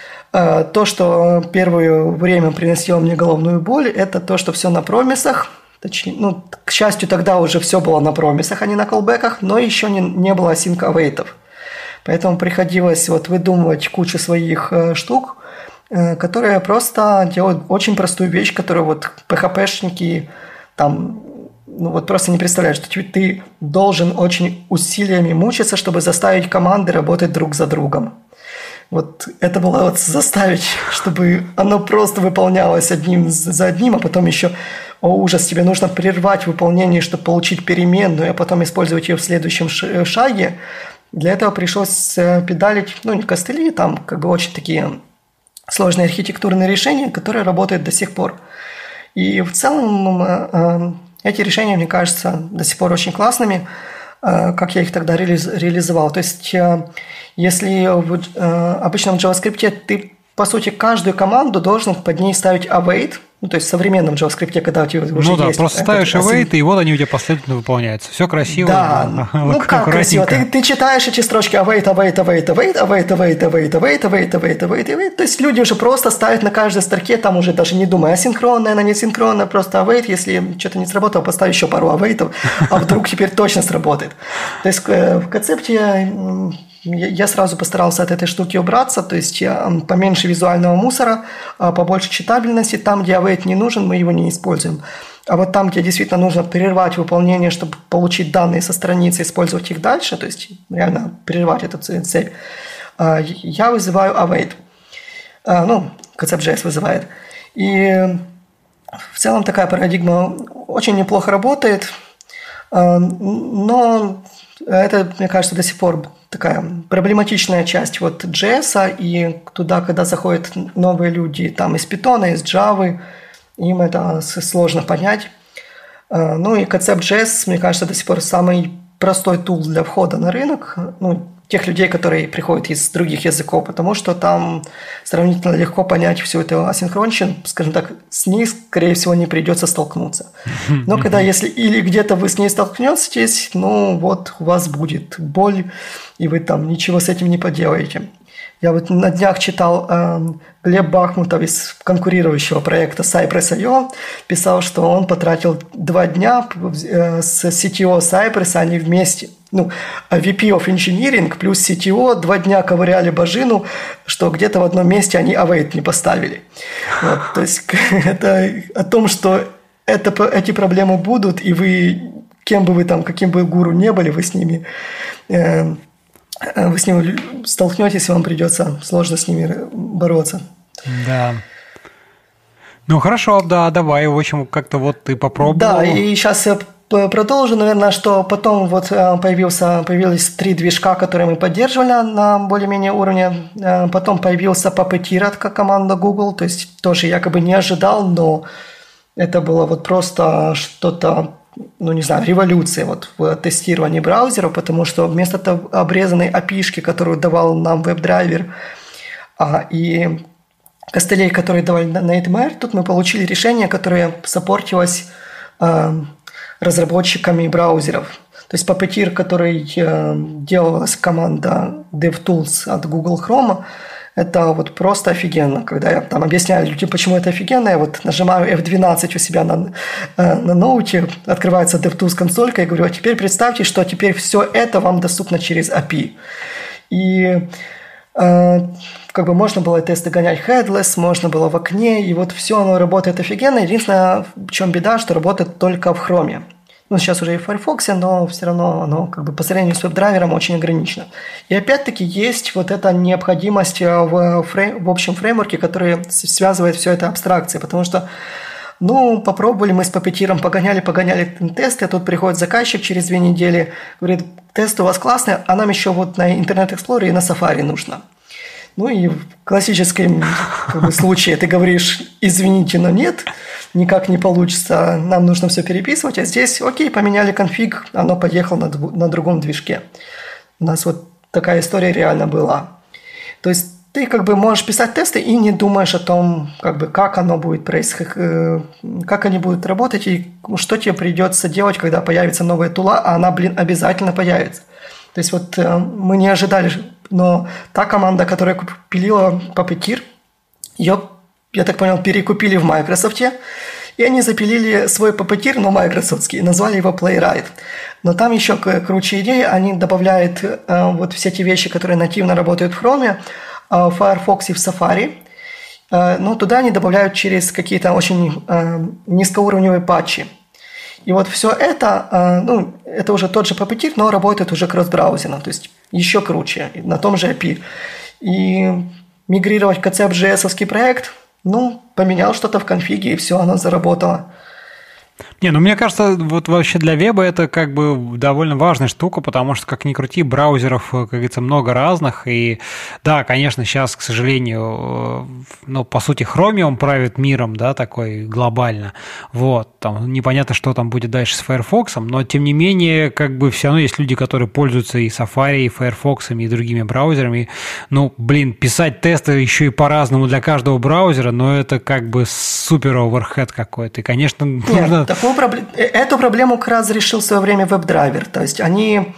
то, что первое время приносило мне головную боль, это то, что все на промисах. Точнее, ну, к счастью, тогда уже все было на промисах, а не на колбеках, но еще не, не было async-await. Поэтому приходилось вот выдумывать кучу своих э, штук, э, которые просто делают очень простую вещь, которую вот пи эйч пи-шники там, ну, вот просто не представляют, что ты должен очень усилиями мучиться, чтобы заставить команды работать друг за другом. Вот это было вот заставить, чтобы оно просто выполнялось одним за одним, а потом еще, о ужас, тебе нужно прервать выполнение, чтобы получить переменную, а потом использовать ее в следующем шаге. Для этого пришлось педалить, ну, не костыли, там как бы очень такие сложные архитектурные решения, которые работают до сих пор. И в целом эти решения, мне кажется, до сих пор очень классными, как я их тогда реализовал. То есть, если в, обычно в JavaScript ты, по сути, каждую команду должен под ней ставить await, ну, то есть в современном JavaScript, когда у тебя уже
ну, да,
есть...
просто ставишь await, и вот они у тебя последовательно выполняются. Все красиво.
Да, ну как красиво. Ты, ты читаешь эти строчки await, await, await, await, await, await, await, await, await, await, await, await. То есть люди уже просто ставят на каждой строке, там уже даже не думая, асинхронная, она не синхронная, просто await, если что-то не сработало, поставь еще пару await, а вдруг теперь точно сработает. То есть в концепте я сразу постарался от этой штуки убраться, то есть поменьше визуального мусора, побольше читабельности. Там, где await не нужен, мы его не используем. А вот там, где действительно нужно прервать выполнение, чтобы получить данные со страницы, использовать их дальше, то есть реально прервать эту цепь, я вызываю await. Ну, Concept.js вызывает. И в целом такая парадигма очень неплохо работает, но это, мне кажется, до сих пор такая проблематичная часть вот джей эс, и туда, когда заходят новые люди там из Python, из Java, им это сложно понять. Ну и Concept.js, мне кажется, до сих пор самый простой тул для входа на рынок, ну, тех людей, которые приходят из других языков, потому что там сравнительно легко понять всю эту асинхронщину, скажем так, с ней, скорее всего, не придется столкнуться. Но когда если или где-то вы с ней столкнетесь, ну вот у вас будет боль, и вы там ничего с этим не поделаете. Я вот на днях читал, э, Глеб Бахмутов из конкурирующего проекта Cypress точка ай о писал, что он потратил два дня э, с си ти о Cypress, они вместе, ну, ви пи of Engineering плюс си ти о два дня ковыряли божину, что где-то в одном месте они await не поставили. Вот, то есть это о том, что это, эти проблемы будут, и вы, кем бы вы там, каким бы гуру не были, вы с ними... Э, вы с ним столкнетесь, и вам придется сложно с ними бороться.
Да. Ну, хорошо, да, давай, в общем, как-то вот ты попробовал.
Да, и сейчас я продолжу, наверное, что потом вот появился, появились три движка, которые мы поддерживали на более-менее уровне. Потом появился Puppeteer от команды Google, то есть тоже якобы не ожидал, но это было вот просто что-то, ну, не знаю, революция вот в тестировании браузеров, потому что вместо того обрезанной эй пи ай-шки, которую давал нам веб-драйвер, а, и костылей, которые давали Nightmare, тут мы получили решение, которое саппортилось а, разработчиками браузеров. То есть Puppeteer, который а, делалась команда DevTools от Google Chrome, Это вот просто офигенно. Когда я там объясняю людям, почему это офигенно, я вот нажимаю эф двенадцать у себя на, на ноуте, открывается DevTools консолька, и говорю, а теперь представьте, что теперь все это вам доступно через эй пи ай. И э, как бы можно было тесты гонять headless, можно было в окне, и вот все оно работает офигенно. Единственное, в чем беда, что работает только в Chrome. Ну, сейчас уже и в Firefox, но все равно оно как бы по сравнению с веб-драйвером очень ограничено. И опять-таки есть вот эта необходимость в, фрейм, в общем фреймворке, который связывает все это абстракцией, потому что, ну, попробовали мы с Puppeteer, погоняли, погоняли тесты, а тут приходит заказчик через две недели, говорит, тест у вас классный, а нам еще вот на Internet Explorer и на Safari нужно. Ну и в классическом как бы, случае ты говоришь, извините, но нет, никак не получится, нам нужно все переписывать, а здесь, окей, поменяли конфиг, оно поехало на, на другом движке. У нас вот такая история реально была. То есть ты как бы можешь писать тесты и не думаешь о том, как бы, как оно будет происходить, как они будут работать и что тебе придется делать, когда появится новая тула, а она, блин, обязательно появится. То есть вот мы не ожидали, но та команда, которая пилила Puppeteer, ее, я так понял, перекупили в Microsoft, и они запилили свой Puppeteer, но майкрософтский, и назвали его Playwright. Но там еще круче идея, они добавляют э, вот все те вещи, которые нативно работают в Chrome, э, в Firefox и в Safari, э, но туда они добавляют через какие-то очень э, низкоуровневые патчи. И вот все это, ну, это уже тот же Puppeteer, но работает уже кросс-браузерно, то есть еще круче, на том же эй пи ай. И мигрировать в Concept.js-овский проект, ну, поменял что-то в конфиге, и все, оно заработало.
Не, ну мне кажется, вот вообще для веба это как бы довольно важная штука, потому что, как ни крути, браузеров, как говорится, много разных, и да, конечно, сейчас, к сожалению, ну, по сути, Chromium правит миром, да, такой глобально, вот, там непонятно, что там будет дальше с Firefox, но, тем не менее, как бы все равно есть люди, которые пользуются и Safari, и Firefox, и другими браузерами, ну, блин, писать тесты еще и по-разному для каждого браузера, но это как бы супер оверхед какой-то, и, конечно, нужно...
Такую проблему, эту проблему как раз решил в свое время WebDriver. То есть они,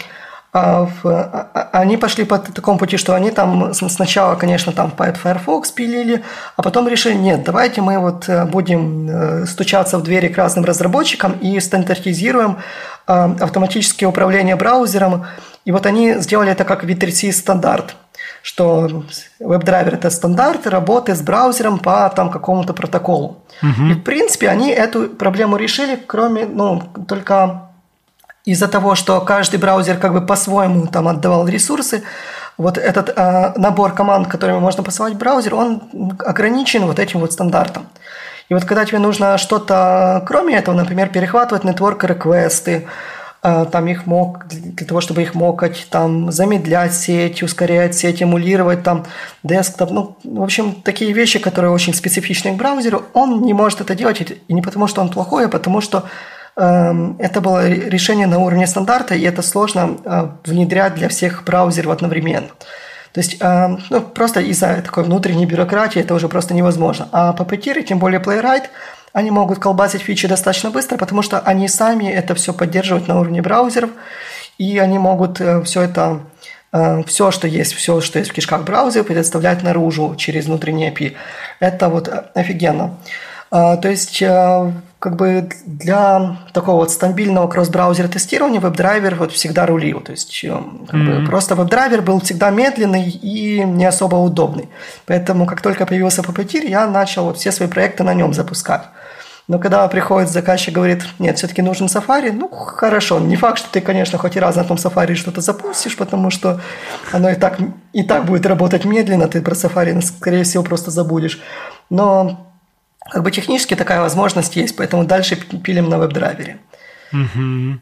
они пошли по такому пути, что они там сначала, конечно, там Firefox пилили, а потом решили, нет, давайте мы вот будем стучаться в двери к разным разработчикам и стандартизируем автоматическое управление браузером. И вот они сделали это как ви три си стандарт, что WebDriver – это стандарт работы с браузером по там, какому-то протоколу. Uh-huh. И, в принципе, они эту проблему решили, кроме, ну, только из-за того, что каждый браузер как бы по-своему там отдавал ресурсы, вот этот э, набор команд, которыми можно посылать в браузер, он ограничен вот этим вот стандартом. И вот когда тебе нужно что-то, кроме этого, например, перехватывать network-реквесты, там их мог, для того, чтобы их мокать, там, замедлять сеть, ускорять сеть, эмулировать, там, десктоп, ну, в общем, такие вещи, которые очень специфичны к браузеру, он не может это делать, и не потому, что он плохой, а потому, что э, это было решение на уровне стандарта, и это сложно э, внедрять для всех браузеров одновременно. То есть, э, ну, просто из-за такой внутренней бюрократии это уже просто невозможно. А Puppeteer, тем более Playwright, они могут колбасить фичи достаточно быстро, потому что они сами это все поддерживают на уровне браузеров, и они могут все это, все, что есть, все, что есть в кишках браузера, предоставлять наружу через внутренний эй пи ай. Это вот офигенно. То есть, как бы для такого вот стабильного кросс-браузера тестирования WebDriver вот всегда рулил. То есть, как mm-hmm. бы просто WebDriver был всегда медленный и не особо удобный. Поэтому, как только появился Puppeteer, я начал вот все свои проекты на нем запускать. Но когда приходит заказчик и говорит, нет, все-таки нужен Safari, ну, хорошо. Не факт, что ты, конечно, хоть и раз на том Safari что-то запустишь, потому что оно и так, и так будет работать медленно, ты про Safari, скорее всего, просто забудешь. Но как бы технически такая возможность есть, поэтому дальше пилим на WebDriver.
Угу.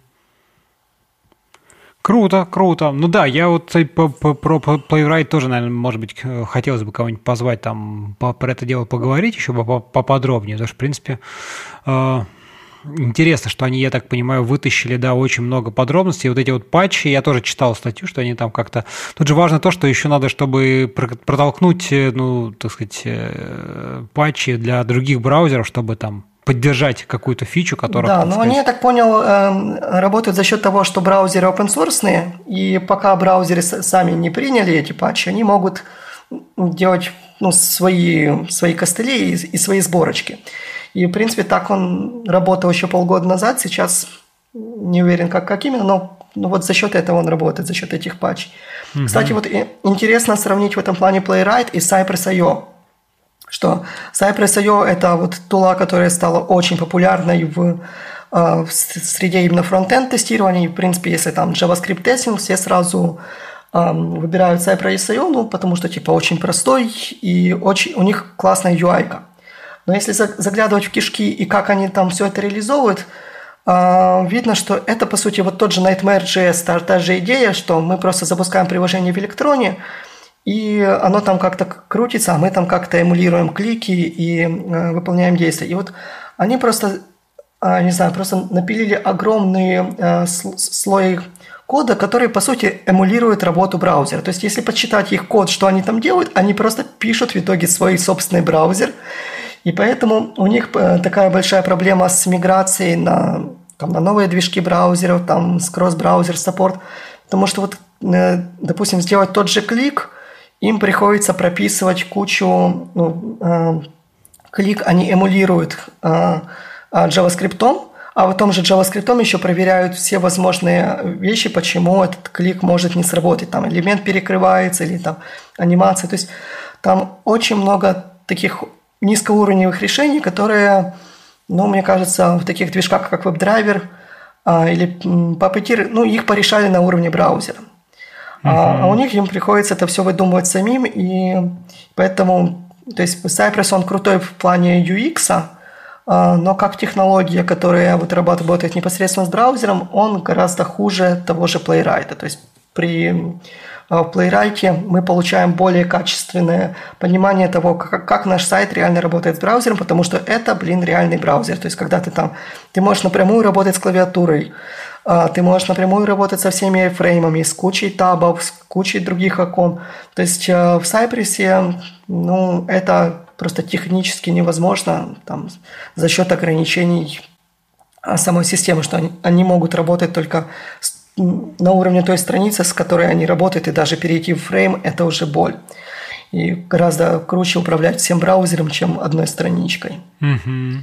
Круто, круто. Ну да, я вот про Playwright тоже, наверное, может быть, хотелось бы кого-нибудь позвать там про это дело поговорить еще поподробнее, потому что, в принципе, интересно, что они, я так понимаю, вытащили, да, очень много подробностей. Вот эти вот патчи, я тоже читал статью, что они там как-то... Тут же важно то, что еще надо, чтобы протолкнуть, ну, так сказать, патчи для других браузеров, чтобы там поддержать какую-то фичу, которая...
Да, но сказать... они, я так понял, работают за счет того, что браузеры open-source, и пока браузеры сами не приняли эти патчи, они могут делать ну, свои, свои костыли и, и свои сборочки. И, в принципе, так он работал еще полгода назад. Сейчас не уверен, как, как именно, но ну, вот за счет этого он работает, за счет этих патчей. Mm-hmm. Кстати, вот интересно сравнить в этом плане Playwright и Cypress точка ай о. Что Cypress точка ай о – это вот тула, которая стала очень популярной в, в среде именно фронт-энд тестирования. И, в принципе, если там JavaScript тестинг, все сразу um, выбирают Cypress точка ай о, ну, потому что типа очень простой и очень, у них классная ю ай-ка. Но если заглядывать в кишки и как они там все это реализовывают, видно, что это, по сути, вот тот же Nightmare.js, та, та же идея, что мы просто запускаем приложение в электроне, и оно там как-то крутится, а мы там как-то эмулируем клики и э, выполняем действия. И вот они просто, э, не знаю, просто напилили огромные э, слои кода, которые, по сути, эмулируют работу браузера. То есть, если почитать их код, что они там делают, они просто пишут в итоге свой собственный браузер. И поэтому у них такая большая проблема с миграцией на, там, на новые движки браузеров, там, с кросс-браузер саппорт. Потому что, вот, допустим, сделать тот же клик, им приходится прописывать кучу... Ну, э, клик они эмулируют э, JavaScript, а в том же JavaScript еще проверяют все возможные вещи, почему этот клик может не сработать. Там элемент перекрывается или там анимация. То есть там очень много таких низкоуровневых решений, которые, ну, мне кажется, в таких движках, как WebDriver а, или Puppeteer, ну, их порешали на уровне браузера. Uh-huh. А, а у них им приходится это все выдумывать самим, и поэтому, то есть Cypress, он крутой в плане ю экс, а, но как технология, которая вот работает непосредственно с браузером, он гораздо хуже того же Playwright. То есть при в Playwright мы получаем более качественное понимание того, как, как наш сайт реально работает с браузером, потому что это, блин, реальный браузер. То есть, когда ты там, ты можешь напрямую работать с клавиатурой, ты можешь напрямую работать со всеми айфреймами, с кучей табов, с кучей других окон. То есть, в Cypress, ну, это просто технически невозможно там, за счет ограничений самой системы, что они, они могут работать только с на уровне той страницы, с которой они работают, и даже перейти в фрейм – это уже боль. И гораздо круче управлять всем браузером, чем одной страничкой. Mm-hmm.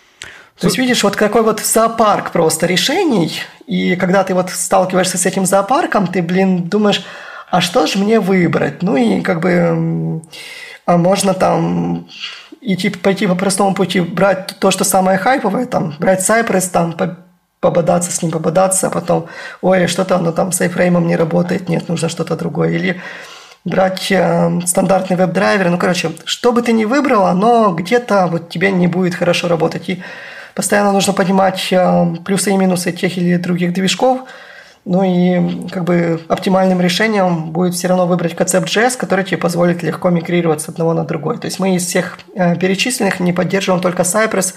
То есть, видишь, вот какой вот зоопарк просто решений, и когда ты вот сталкиваешься с этим зоопарком, ты, блин, думаешь, а что же мне выбрать? Ну и как бы а можно там идти, пойти по простому пути, брать то, что самое хайповое, там, брать Cypress, там, пободаться с ним, пободаться, а потом, ой, что-то оно там с айфреймом не работает, нет, нужно что-то другое. Или брать э, стандартный веб-драйвер, ну, короче, что бы ты ни выбрал, оно где-то вот тебе не будет хорошо работать. И постоянно нужно понимать э, плюсы и минусы тех или других движков, ну и как бы оптимальным решением будет все равно выбрать Concept.js, который тебе позволит легко мигрировать с одного на другой. То есть мы из всех э, перечисленных не поддерживаем только Cypress,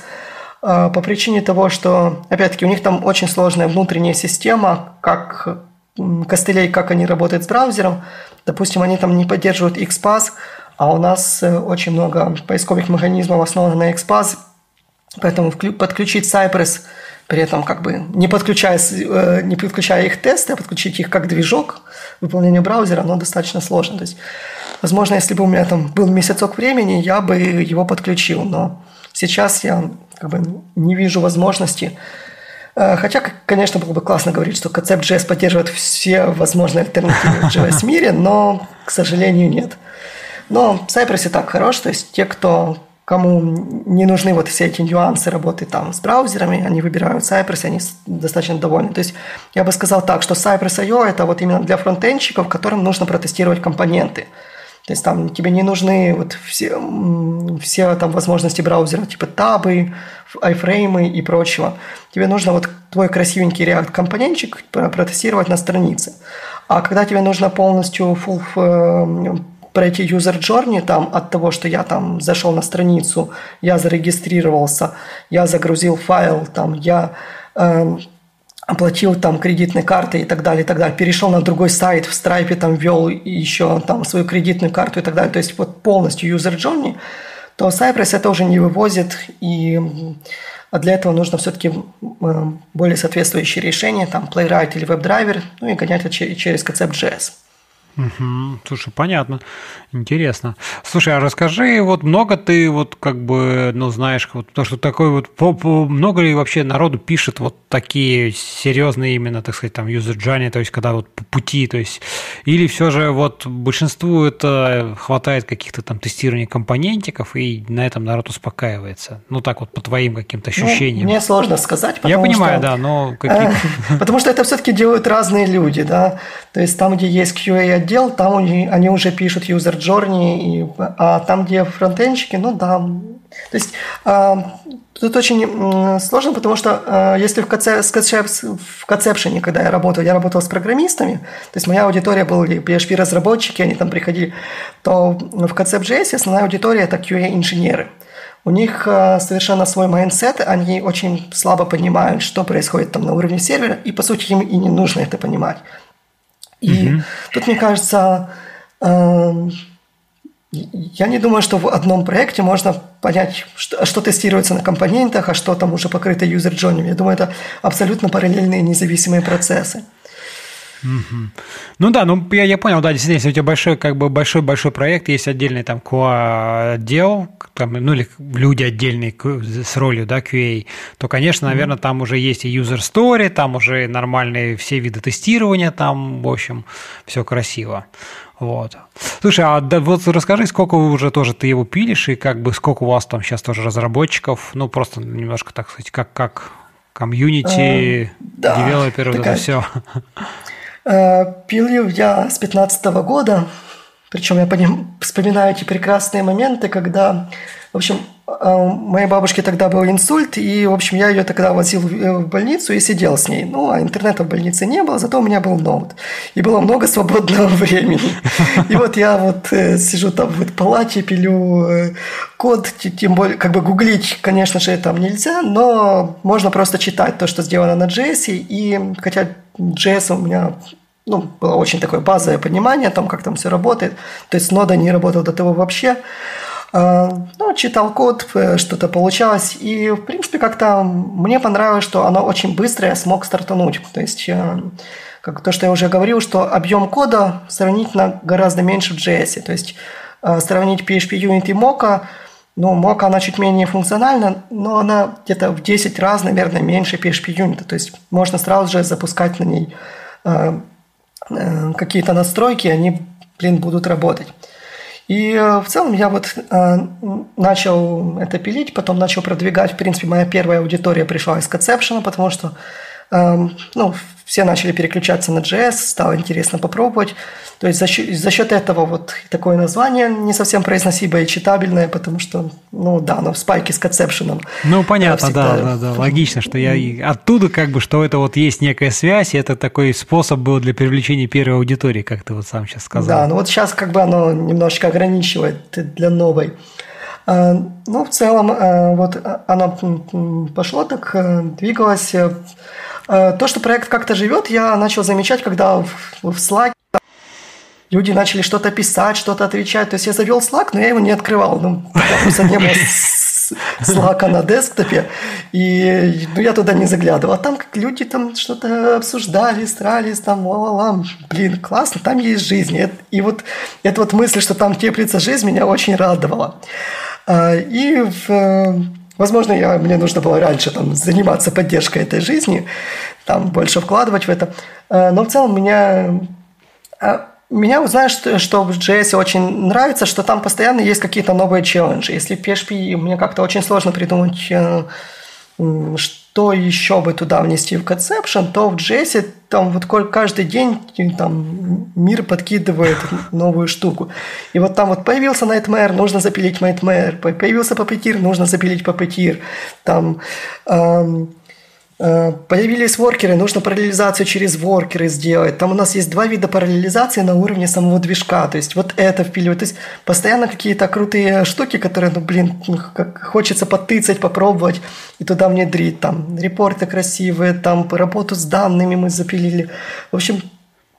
по причине того, что, опять-таки, у них там очень сложная внутренняя система, как костылей, как они работают с браузером. Допустим, они там не поддерживают икс пас, а у нас очень много поисковых механизмов основано на икс пас, поэтому подключить Cypress, при этом как бы не подключая, не подключая их тесты, а подключить их как движок выполнения браузера, оно достаточно сложно. То есть, возможно, если бы у меня там был месяцок времени, я бы его подключил, но сейчас я как бы не вижу возможности. Хотя, конечно, было бы классно говорить, что Concept.js поддерживает все возможные альтернативы в джей эс мире, но, к сожалению, нет. Но Cypress и так хорош, то есть те, кто, кому не нужны вот все эти нюансы работы там с браузерами, они выбирают Cypress, и они достаточно довольны. То есть я бы сказал так, что Cypress точка ай о это вот именно для фронтенщиков, которым нужно протестировать компоненты. То есть там тебе не нужны вот все, все там возможности браузера, типа табы, айфреймы и прочего. Тебе нужно вот твой красивенький React-компонентчик протестировать на странице. А когда тебе нужно полностью full, пройти user journey, там, от того, что я там зашел на страницу, я зарегистрировался, я загрузил файл, там, я... Э, оплатил там кредитной картой и так далее, и так далее, перешел на другой сайт, в Stripe там ввел еще там свою кредитную карту и так далее, то есть вот полностью user journey, то Cypress это уже не вывозит, и а для этого нужно все-таки более соответствующие решения, там Playwright или WebDriver, ну и гонять это через Concept.js.
Угу. Слушай, понятно, интересно. Слушай, а расскажи, вот много ты вот как бы, ну знаешь, вот то, что такое вот, по, по, много ли вообще народу пишет вот такие серьезные именно, так сказать, там user journey, то есть когда вот по пути, то есть, или все же вот большинству это хватает каких-то там тестирований компонентиков и на этом народ успокаивается, ну так вот по твоим каким-то ощущениям.
Ну, мне сложно сказать, потому
Я понимаю,
что,
да, но какие.
Потому что это все-таки делают разные люди, да, то есть там, где есть кью эй отдел, там они уже пишут user journey, и, а там, где фронтенщики, ну да. То есть а, тут очень сложно, потому что а, если в, в Conception, когда я работал, я работал с программистами, то есть моя аудитория были пи эйч пи-разработчики, они там приходили, то в Concept.js основная аудитория – это кью эй-инженеры. У них а, совершенно свой майндсет, они очень слабо понимают, что происходит там на уровне сервера, и, по сути, им и не нужно это понимать. И mm-hmm. тут, мне кажется, э, я не думаю, что в одном проекте можно понять, что, что тестируется на компонентах, а что там уже покрыто user journey. Я думаю, это абсолютно параллельные независимые процессы.
Mm-hmm. Ну да, ну я, я понял, да, действительно, если у тебя большой, как бы большой-большой проект, есть отдельный там кью эй-отдел, там, ну или люди отдельные с ролью, да, кью эй, то, конечно, наверное, mm-hmm. там уже есть и user story, там уже нормальные все виды тестирования, там, в общем, все красиво. Вот. Слушай, а да, вот расскажи, сколько вы уже тоже ты его пилишь, и как бы сколько у вас там сейчас тоже разработчиков, ну просто немножко, так сказать, как, как комьюнити, девелоперы, вот это все.
Пилил я с пятнадцатого года, причем я по ним вспоминаю эти прекрасные моменты, когда, в общем, у моей бабушки тогда был инсульт, и, в общем, я ее тогда возил в больницу и сидел с ней. Ну, а интернета в больнице не было, зато у меня был ноут. И было много свободного времени. И вот я вот сижу там в палате, пилю код, тем более, как бы гуглить, конечно же, там нельзя, но можно просто читать то, что сделано на джей эс, и хотя джей эс у меня... Ну, было очень такое базовое понимание о том, как там все работает. То есть нода не работала до того вообще. Ну, читал код, что-то получалось. И, в принципе, как-то мне понравилось, что оно очень быстро я смог стартануть. То есть, как то, что я уже говорил, что объем кода сравнительно гораздо меньше в джей эс. То есть, сравнить пи эйч пи Unit и Mocha, ну, Mocha, она чуть менее функциональна, но она где-то в десять раз, наверное, меньше пи эйч пи Unit. То есть, можно сразу же запускать на ней какие-то настройки, они, блин, будут работать. И в целом я вот начал это пилить, потом начал продвигать. В принципе, моя первая аудитория пришла из Conception, потому что ну, все начали переключаться на джей эс, стало интересно попробовать. То есть за счет, за счет этого вот такое название не совсем произносимое и читабельное, потому что, ну да, оно в спайке с Conception.
Ну, понятно, всегда... да, да, да, логично, что я и оттуда как бы, что это вот есть некая связь, и это такой способ был для привлечения первой аудитории, как ты вот сам сейчас сказал.
Да, ну вот сейчас как бы оно немножечко ограничивает для новой. Ну, в целом, вот оно пошло так, двигалось. То, что проект как-то живет, я начал замечать, когда в, в Slack люди начали что-то писать, что-то отвечать. То есть я завел Slack, но я его не открывал. Ну, просто не было Slack на десктопе, и ну, я туда не заглядывал. А там как люди там что-то обсуждали, старались, там, ла-ла-ла. Блин, классно, там есть жизнь. И вот эта вот мысль, что там теплится жизнь, меня очень радовала. И в... Возможно, я, мне нужно было раньше там, заниматься поддержкой этой жизни, там, больше вкладывать в это. Но в целом меня, меня знаешь, что, что в джей эс очень нравится, что там постоянно есть какие-то новые челленджи. Если в пи эйч пи мне как-то очень сложно придумать, что еще бы туда внести в Conception, то в джей эс там вот каждый день там, мир подкидывает новую штуку. И вот там вот появился Nightmare, нужно запилить Nightmare, появился Puppeteer, нужно запилить Puppeteer, там... Эм, появились воркеры, нужно параллелизацию через воркеры сделать. Там у нас есть два вида параллелизации на уровне самого движка. То есть вот это впиливать. То есть постоянно какие-то крутые штуки, которые, ну блин, как хочется потыцать, попробовать и туда внедрить. Там репорты красивые, там работу с данными мы запилили. В общем,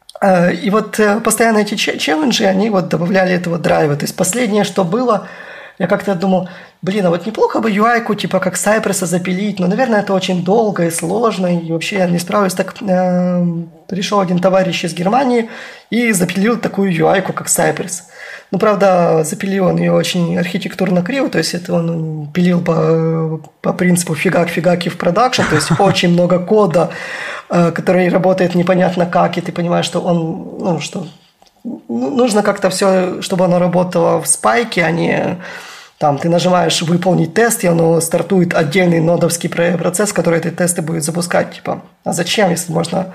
и вот постоянно эти челленджи, они вот добавляли этого драйва. То есть последнее, что было, Я как-то думал, блин, а вот неплохо бы ю ай-ку типа как Cypress запилить, но, наверное, это очень долго и сложно, и вообще я не справлюсь. Так э, пришел один товарищ из Германии и запилил такую ю ай-ку как Cypress. Ну, правда, запилил он ее очень архитектурно криво, то есть это он пилил по, по принципу фигак-фигаки в продакшн, то есть очень много кода, э, который работает непонятно как, и ты понимаешь, что он, ну, что нужно как-то все, чтобы оно работало в спайке, а не там ты нажимаешь «выполнить тест», и оно стартует отдельный нодовский процесс, который эти тесты будет запускать. Типа, а зачем, если можно,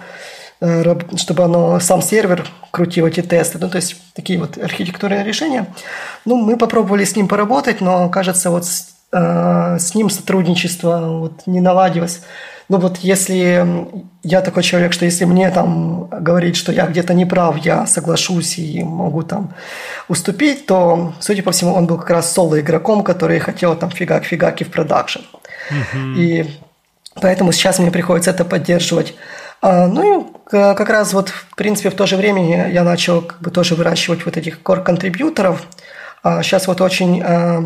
чтобы оно, сам сервер крутил эти тесты? Ну, то есть, такие вот архитектурные решения. Ну, мы попробовали с ним поработать, но, кажется, вот с, э, с ним сотрудничество вот не наладилось. Ну вот если я такой человек, что если мне там говорить, что я где-то не прав, я соглашусь и могу там уступить, то, судя по всему, он был как раз соло-игроком, который хотел там фигак-фигаки в продакшн. Mm-hmm. И поэтому сейчас мне приходится это поддерживать. А, ну и как раз вот, в принципе, в то же время я начал как бы тоже выращивать вот этих core-контрибьюторов. А сейчас вот очень а,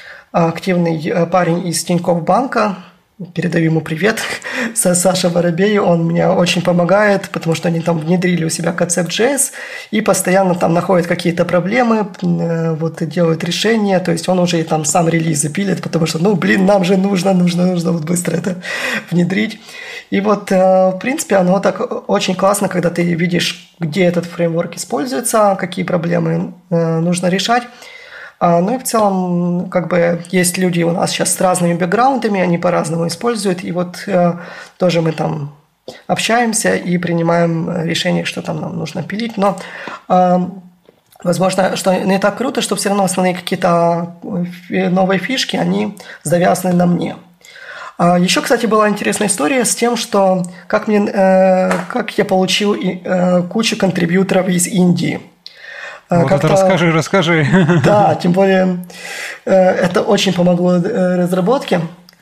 активный парень из Тинькофф банка, передаю ему привет, Саша Воробей, он мне очень помогает, потому что они там внедрили у себя концепт джей эс и постоянно там находят какие-то проблемы, вот делают решения, то есть он уже и там сам релизы пилит, потому что, ну, блин, нам же нужно, нужно, нужно вот быстро это внедрить. И вот, в принципе, оно так очень классно, когда ты видишь, где этот фреймворк используется, какие проблемы нужно решать. Ну и в целом, как бы, есть люди у нас сейчас с разными бэкграундами, они по-разному используют, и вот э, тоже мы там общаемся и принимаем решение, что там нам нужно пилить, но э, возможно, что не так круто, что все равно основные какие-то новые фишки, они завязаны на мне. Еще, кстати, была интересная история с тем, что как, мне, э, как я получил э, кучу контрибьюторов из Индии.
Вот это расскажи, расскажи.
Да, тем более это очень помогло разработке.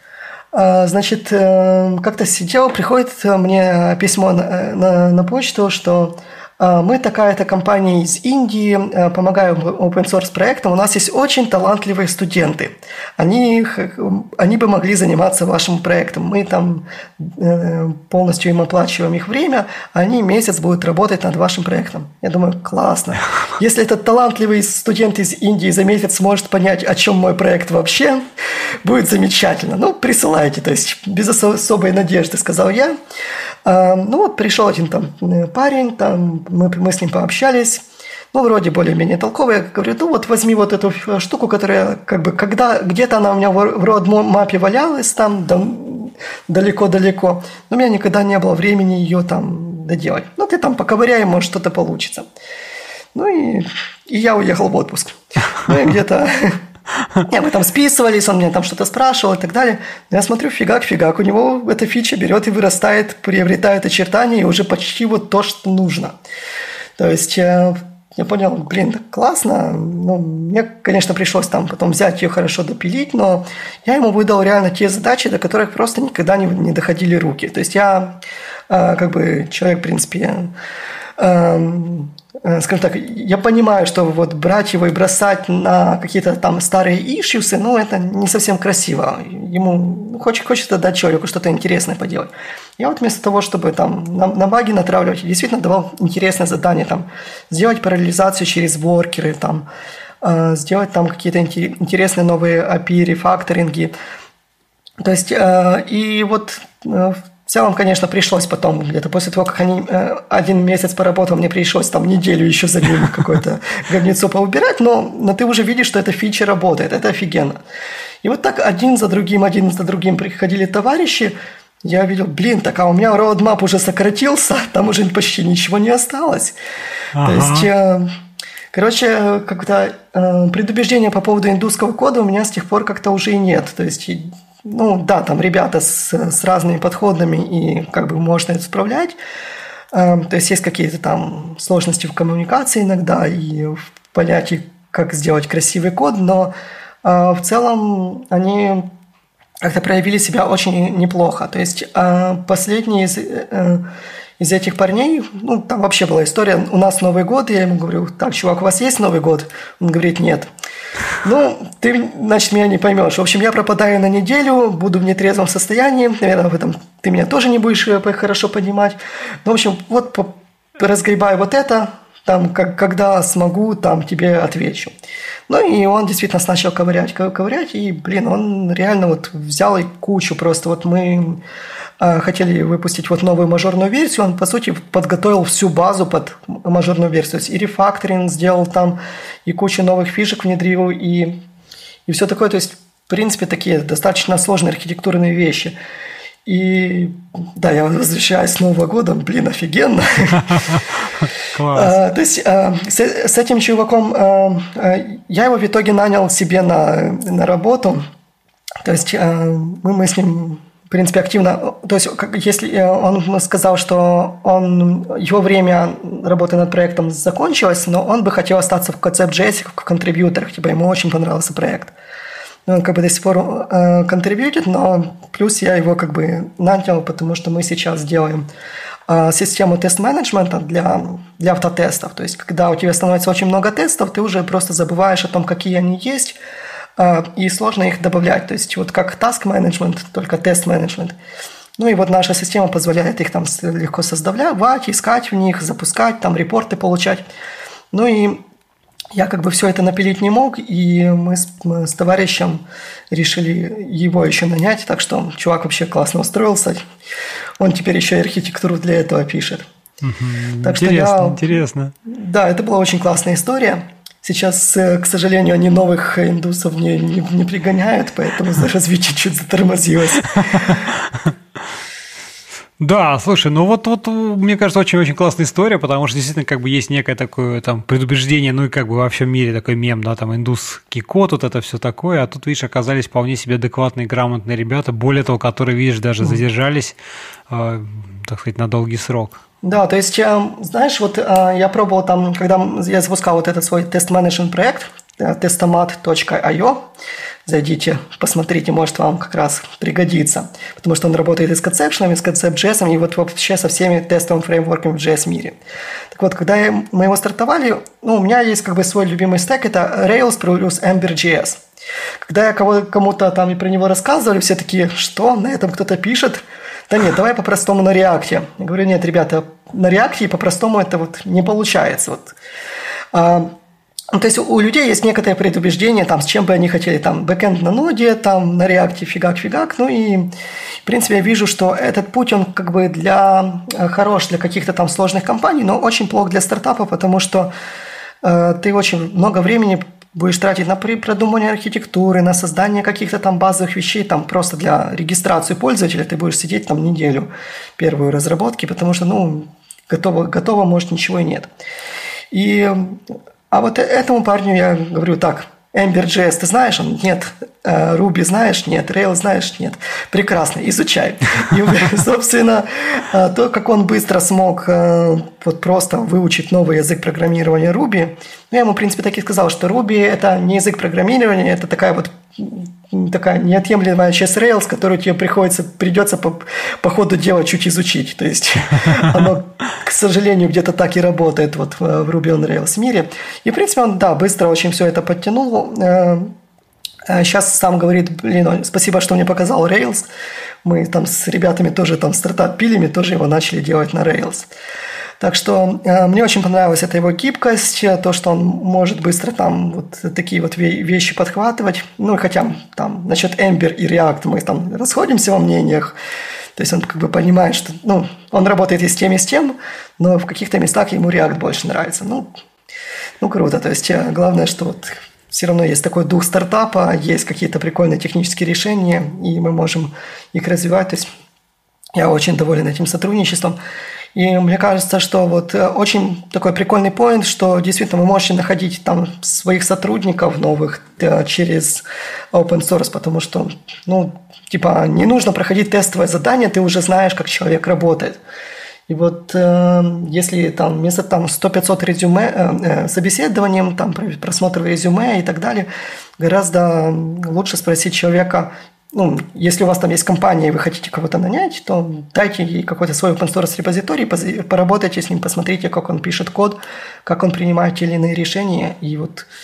Значит, как-то сидел, приходит мне письмо на, на, на почту, что мы такая-то компания из Индии, помогаем open source проектам, у нас есть очень талантливые студенты. Они, они бы могли заниматься вашим проектом. Мы там полностью им оплачиваем их время, а они месяц будут работать над вашим проектом. Я думаю, классно. Если этот талантливый студент из Индии за месяц сможет понять, о чем мой проект вообще, будет замечательно. Ну, присылайте, то есть без особой надежды, сказал я. Ну вот пришел один там парень, там мы, мы с ним пообщались, ну вроде более-менее толковый, я говорю, ну вот возьми вот эту штуку, которая как бы когда где-то она у меня в родмапе валялась там далеко-далеко, но у меня никогда не было времени ее там доделать. Ну ты там поковыряй, может что-то получится. Ну и, и я уехал в отпуск. Ну и где-то... Не, мы там списывались, он меня там что-то спрашивал и так далее. Я смотрю, фигак-фигак, у него эта фича берет и вырастает, приобретает очертания, и уже почти вот то, что нужно. То есть я, я понял, блин, так классно. Ну, мне, конечно, пришлось там потом взять ее хорошо допилить, но я ему выдал реально те задачи, до которых просто никогда не, не доходили руки. То есть я э, как бы человек, в принципе... Э, скажем так, я понимаю, что вот брать его и бросать на какие-то там старые ишьюсы, ну, это не совсем красиво. Ему хочет, хочется дать человеку что-то интересное поделать. Я вот вместо того, чтобы там на, на баги натравливать, действительно давал интересное задание, там, сделать параллелизацию через воркеры, там, э, сделать там какие-то интересные новые эй пи ай, рефакторинги. То есть, э, и вот... Э, В целом, конечно, пришлось потом, где-то после того, как они э, один месяц поработал, мне пришлось там неделю еще за ним какое-то говнецо поубирать, но, но ты уже видишь, что эта фича работает, это офигенно. И вот так один за другим, один за другим приходили товарищи, я видел, блин, так а у меня roadmap уже сократился, там уже почти ничего не осталось. Ага. То есть, э, короче, как-то э, предубеждения по поводу индусского кода у меня с тех пор как-то уже и нет, то есть... Ну да, там ребята с, с разными подходами, и как бы можно это справлять. То есть есть какие-то там сложности в коммуникации иногда и в понятии, как сделать красивый код, но в целом они как-то проявили себя очень неплохо. То есть последний из, из этих парней, ну там вообще была история, у нас Новый год, я ему говорю, так, чувак, у вас есть Новый год? Он говорит, нет. Ну, ты, значит, меня не поймешь. В общем, я пропадаю на неделю, буду в нетрезвом состоянии. Наверное, в этом ты меня тоже не будешь хорошо понимать. Ну, в общем, вот разгребаю вот это, там, как, когда смогу, там тебе отвечу. Ну, и он действительно начал ковырять, ковырять, и, блин, он реально вот взял и кучу просто. Вот мы э, хотели выпустить вот новую мажорную версию, он, по сути, подготовил всю базу под мажорную версию. То есть и рефакторинг сделал там, и кучу новых фишек внедрил, и, и все такое. То есть, в принципе, такие достаточно сложные архитектурные вещи. И да, я возвращаюсь с Нового года, блин, офигенно.
Класс.
То есть с этим чуваком я его в итоге нанял себе на, на работу. То есть мы, мы с ним, в принципе, активно... То есть если он сказал, что он, его время работы над проектом закончилось, но он бы хотел остаться в концепт.js, в контрибьюторах, типа ему очень понравился проект. Он как бы до сих пор э, контрибьютит, но плюс я его как бы нанял, потому что мы сейчас делаем э, систему тест-менеджмента для, для автотестов. То есть, когда у тебя становится очень много тестов, ты уже просто забываешь о том, какие они есть, э, и сложно их добавлять. То есть, вот как task-менеджмент, только тест-менеджмент. Ну и вот наша система позволяет их там легко создавать, искать в них, запускать, там репорты получать. Ну и я как бы все это напилить не мог, и мы с, мы с товарищем решили его еще нанять, так что чувак вообще классно устроился. Он теперь еще и архитектуру для этого пишет.
Угу.
Так
интересно,
что я,
интересно.
Да, это была очень классная история. Сейчас, к сожалению, они новых индусов не, не, не пригоняют, поэтому развитие чуть затормозилось.
Да, слушай, ну вот, вот мне кажется, очень-очень классная история, потому что действительно как бы есть некое такое там предубеждение, ну и как бы во всем мире такой мем, да, там индусский код, вот это все такое, а тут, видишь, оказались вполне себе адекватные, грамотные ребята, более того, которые, видишь, даже задержались, э, так сказать, на долгий срок.
Да, то есть, знаешь, вот я пробовал там, когда я запускал вот этот свой тест-менеджмент проект, тестоmat точка ай о, зайдите, посмотрите, может вам как раз пригодится, потому что он работает и с концепшенами, и с концепт.js, и вот вообще со всеми тестовыми фреймворками в джей эс мире. Так вот, когда мы его стартовали, ну, у меня есть как бы свой любимый стек, это Rails плюс Ember.js. Когда я кому-то там и про него рассказывали, все такие, что, на этом кто-то пишет? Да нет, давай по-простому на React. Я говорю, нет, ребята, на React по-простому это вот не получается. Вот. А, ну, то есть у людей есть некоторые предубеждения, там, с чем бы они хотели, там, бэкэнд на ноде, там, на React фигак-фигак, ну и, в принципе, я вижу, что этот путь, он как бы для, хорош для каких-то там сложных компаний, но очень плох для стартапа, потому что э, ты очень много времени будешь тратить на продумывание архитектуры, на создание каких-то там базовых вещей, там просто для регистрации пользователя ты будешь сидеть там неделю первую разработки, потому что, ну, готово, готово, может, ничего и нет. И, а вот этому парню я говорю, так, Ember.js ты знаешь? Он, нет. Ruby знаешь? Нет. Rails знаешь? Нет. Прекрасно, изучай. И, собственно, то, как он быстро смог вот просто выучить новый язык программирования Ruby, я ему, в принципе, так и сказал, что Ruby – это не язык программирования, это такая вот такая неотъемлемая часть Rails, которую тебе приходится, придется по, по ходу дела чуть изучить. То есть оно, к сожалению, где-то так и работает вот в Ruby on Rails мире. И, в принципе, он, да, быстро очень все это подтянул. Сейчас сам говорит, блин, спасибо, что мне показал Rails. Мы там с ребятами тоже там стартап пилими, тоже его начали делать на Rails. Так что э, мне очень понравилась эта его гибкость, то, что он может быстро там вот такие вот вещи подхватывать. Ну, хотя там насчет Ember и React мы там расходимся во мнениях. То есть он как бы понимает, что ну, он работает и с тем, и с тем, но в каких-то местах ему React больше нравится. Ну, ну круто. То есть главное, что вот все равно есть такой дух стартапа, есть какие-то прикольные технические решения, и мы можем их развивать. То есть я очень доволен этим сотрудничеством. И мне кажется, что вот очень такой прикольный поинт, что действительно вы можете находить там своих сотрудников новых через open source, потому что, ну, типа, не нужно проходить тестовое задание, ты уже знаешь, как человек работает. И вот э, если там вместо там сто-пятьсот резюме, э, собеседованием, там просмотр резюме и так далее, гораздо лучше спросить человека. Ну, если у вас там есть компания, и вы хотите кого-то нанять, то дайте ей какой-то свой open source репозиторий, поработайте с ним, посмотрите, как он пишет код, как он принимает те или иные решения. И вот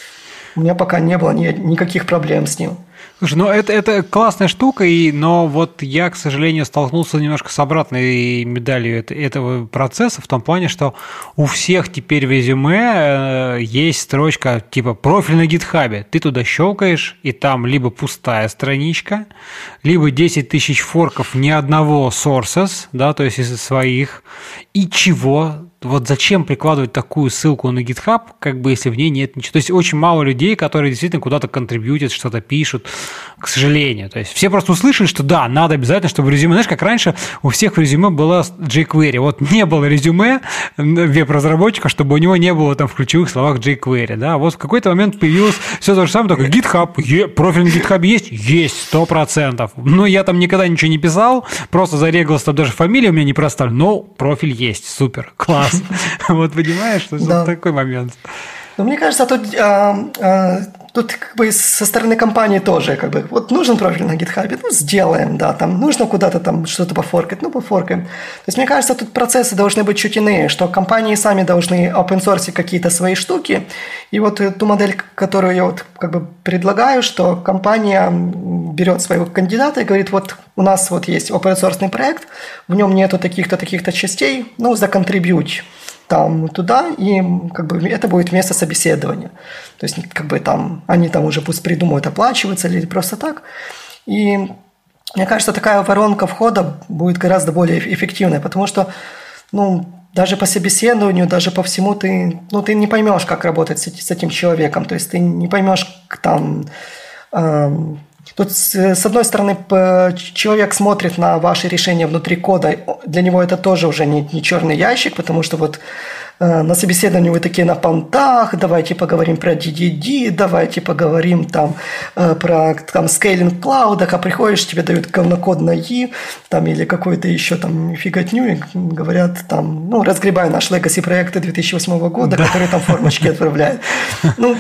У меня пока не было ни, никаких проблем с ним.
Слушай, ну это, это классная штука, и, но вот я, к сожалению, столкнулся немножко с обратной медалью это, этого процесса, в том плане, что у всех теперь в резюме есть строчка типа «профиль на гитхабе». Ты туда щелкаешь, и там либо пустая страничка, либо десять тысяч форков ни одного sources, да, то есть из своих, и чего? Вот зачем прикладывать такую ссылку на GitHub, как бы если в ней нет ничего. То есть очень мало людей, которые действительно куда-то контрибьютят, что-то пишут, к сожалению. То есть все просто услышали, что да, надо обязательно, чтобы резюме, знаешь, как раньше у всех в резюме было jQuery. Вот не было резюме веб-разработчика, чтобы у него не было там в ключевых словах jQuery. Да? Вот в какой-то момент появилось все то же самое, только GitHub, е, профиль на GitHub есть? Есть, сто процентов. Но я там никогда ничего не писал, просто зарегался, там даже фамилия у меня не проставлена, но профиль есть, супер, класс. Вот понимаешь, что это такой момент.
Ну, мне кажется, тут, а, а, тут как бы со стороны компании тоже, как бы, вот нужен профиль на GitHub, ну, сделаем, да, там, нужно куда-то там что-то пофоркать, ну, пофоркаем. То есть, мне кажется, тут процессы должны быть чуть иные, что компании сами должны open-source какие-то свои штуки, и вот ту модель, которую я вот как бы предлагаю, что компания берет своего кандидата и говорит, вот у нас вот есть open-source проект, в нем нету таких-то, таких-то частей, ну, законтрибьють там туда, и как бы это будет место собеседования. То есть как бы там они там уже пусть придумают, оплачиваться или просто так. И мне кажется, такая воронка входа будет гораздо более эффективной, потому что, ну, даже по собеседованию, даже по всему ты, ну, ты не поймешь, как работать с, с этим человеком. То есть ты не поймешь там. Эм, Тут, с одной стороны, человек смотрит на ваши решения внутри кода, для него это тоже уже не, не черный ящик, потому что вот э, на собеседовании вы такие на понтах, давайте поговорим про ди ди ди, давайте поговорим там э, про там, скейлинг в клаудах, а приходишь, тебе дают говнокод на И, там, или какую-то еще там фиготню, и говорят там, ну, разгребай наш legacy проекты две тысячи восьмого года, да, которые там формочки отправляют. Ну,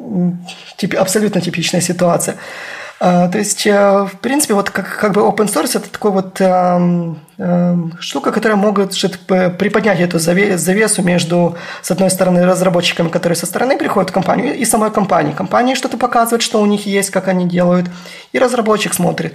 тип, абсолютно типичная ситуация. Uh, то есть, uh, в принципе, вот как, как бы open source – это такой вот uh, uh, штука, которая может приподнять эту завесу между, с одной стороны, разработчиками, которые со стороны приходят в компанию, и самой компанией. Компания что-то показывает, что у них есть, как они делают, и разработчик смотрит.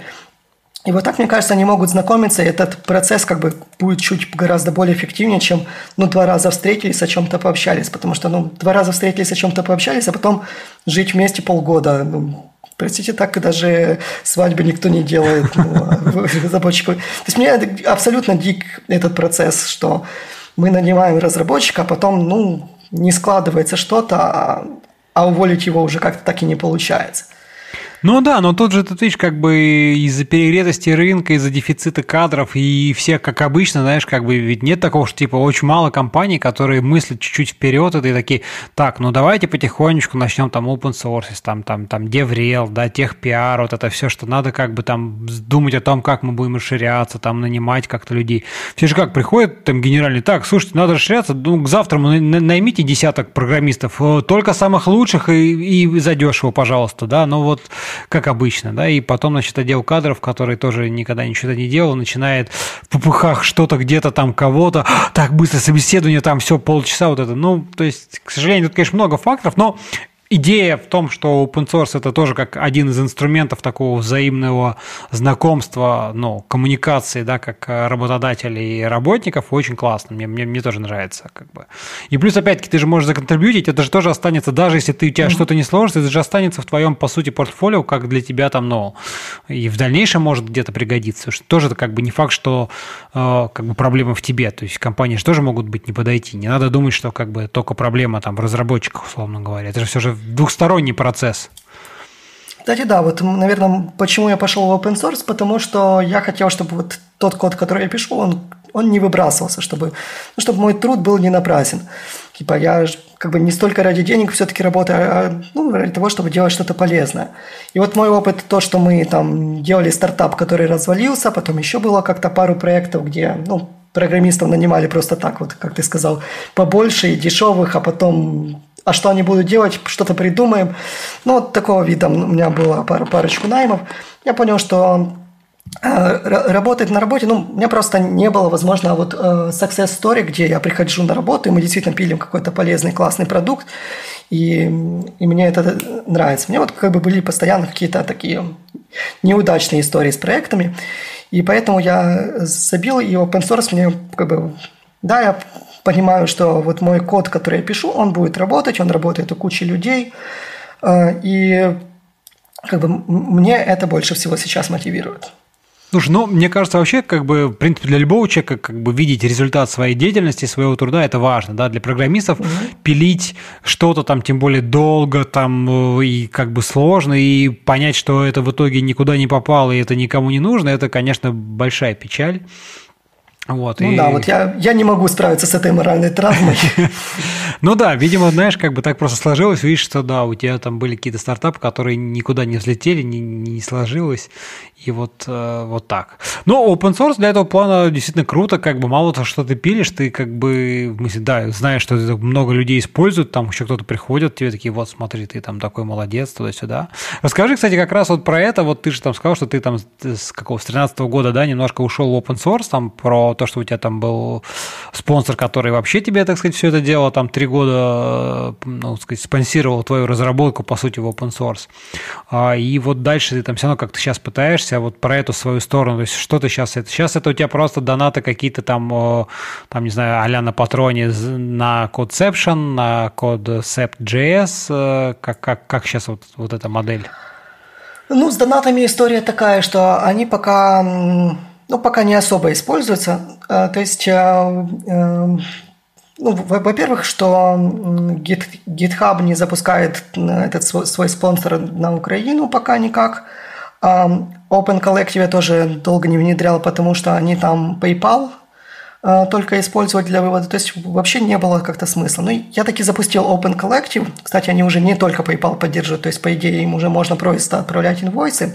И вот так, мне кажется, они могут знакомиться, и этот процесс как бы будет чуть гораздо более эффективнее, чем, ну, два раза встретились, о чем-то пообщались, потому что, ну, два раза встретились, о чем-то пообщались, а потом жить вместе полгода, ну, простите, так даже свадьбы никто не делает, ну, разработчику. То есть мне абсолютно дик этот процесс, что мы нанимаем разработчика, а потом, ну, не складывается что-то, а, а уволить его уже как-то так и не получается.
Ну да, но тут же, ты видишь, как бы из-за перегретости рынка, из-за дефицита кадров, и все, как обычно, знаешь, как бы ведь нет такого, что типа очень мало компаний, которые мыслят чуть-чуть вперед, и такие, так, ну давайте потихонечку начнем там open source, там, там, там, DevRel, да, техпиар, вот это все, что надо как бы там думать о том, как мы будем расширяться, там, нанимать как-то людей. Все же как приходят там генеральный, так, слушайте, надо расширяться, ну, завтра мы наймите десяток программистов, только самых лучших и, и задешево, пожалуйста, да, ну вот как обычно, да, и потом, значит, отдел кадров, который тоже никогда ничего не делал, начинает в попыхах что-то где-то там кого-то, так быстро собеседование, там все полчаса вот это, ну, то есть, к сожалению, тут, конечно, много факторов, но идея в том, что open source – это тоже как один из инструментов такого взаимного знакомства, ну, коммуникации, да, как работодателей и работников, очень классно. Мне, мне, мне тоже нравится. Как бы. И плюс, опять-таки, ты же можешь законтрибьютить, это же тоже останется, даже если ты, у тебя mm-hmm. что-то не сложится, это же останется в твоем, по сути, портфолио, как для тебя там, ну, и в дальнейшем может где-то пригодиться. Что тоже это как бы не факт, что э, как бы проблема в тебе. То есть компании же тоже могут быть не подойти. Не надо думать, что как бы только проблема там в разработчиках, условно говоря. Это же все же двухсторонний процесс.
Кстати, да, вот, наверное, почему я пошел в open source, потому что я хотел, чтобы вот тот код, который я пишу, он, он не выбрасывался, чтобы, ну, чтобы мой труд был не напрасен. Типа я как бы не столько ради денег все-таки работаю, а ну, ради того, чтобы делать что-то полезное. И вот мой опыт, то, что мы там делали стартап, который развалился, потом еще было как-то пару проектов, где, ну, программистов нанимали просто так, вот, как ты сказал, побольше и дешевых, а потом... А что они будут делать, что-то придумаем. Ну, вот такого вида у меня было пару, парочку наймов. Я понял, что Работать на работе, ну, у меня просто не было, возможно, вот success story, где я прихожу на работу, и мы действительно пилим какой-то полезный, классный продукт, и, и мне это нравится. Мне вот как бы были постоянно какие-то такие неудачные истории с проектами, и поэтому я забил, и open source мне как бы, да, я понимаю, что вот мой код, который я пишу, он будет работать, он работает у кучи людей, и как бы мне это больше всего сейчас мотивирует.
Слушай, ну, мне кажется, вообще, как бы, в принципе, для любого человека, как бы, видеть результат своей деятельности, своего труда, это важно, да, для программистов mm-hmm. пилить что-то там, тем более долго, там, и как бы сложно, и понять, что это в итоге никуда не попало, и это никому не нужно, это, конечно, большая печаль. Вот,
ну
и...
да, вот я, я не могу справиться с этой моральной травмой.
Ну да, видимо, знаешь, как бы так просто сложилось, видишь, что да, у тебя там были какие-то стартапы, которые никуда не взлетели, не, не сложилось, и вот, э, вот так. Но open source для этого плана действительно круто, как бы мало того, что ты пилишь, ты как бы, да, знаешь, что это много людей используют, там еще кто-то приходит, тебе такие, вот смотри, ты там такой молодец, туда-сюда. Расскажи, кстати, как раз вот про это, вот ты же там сказал, что ты там с какого, с тринадцатого года, да, немножко ушел в open source, там про то, что у тебя там был спонсор, который вообще тебе, так сказать, все это дело там три года, ну, так сказать, спонсировал твою разработку, по сути, в open source. И вот дальше ты там все равно как-то сейчас пытаешься вот про эту свою сторону, то есть что ты сейчас, это сейчас это у тебя просто донаты какие-то там, там, не знаю, а-ля на Патроне на Codeception, на Codecept.js, как, как, как сейчас вот, вот эта модель?
Ну, с донатами история такая, что они пока... Ну, пока не особо используется. То есть, ну, во-первых, что GitHub не запускает этот свой, свой спонсор на Украину пока никак. Open Collective я тоже долго не внедрял, потому что они там PayPal только использовать для вывода. То есть, вообще не было как-то смысла. Ну, я таки запустил Open Collective. Кстати, они уже не только PayPal поддерживают. То есть, по идее, им уже можно просто отправлять инвойсы.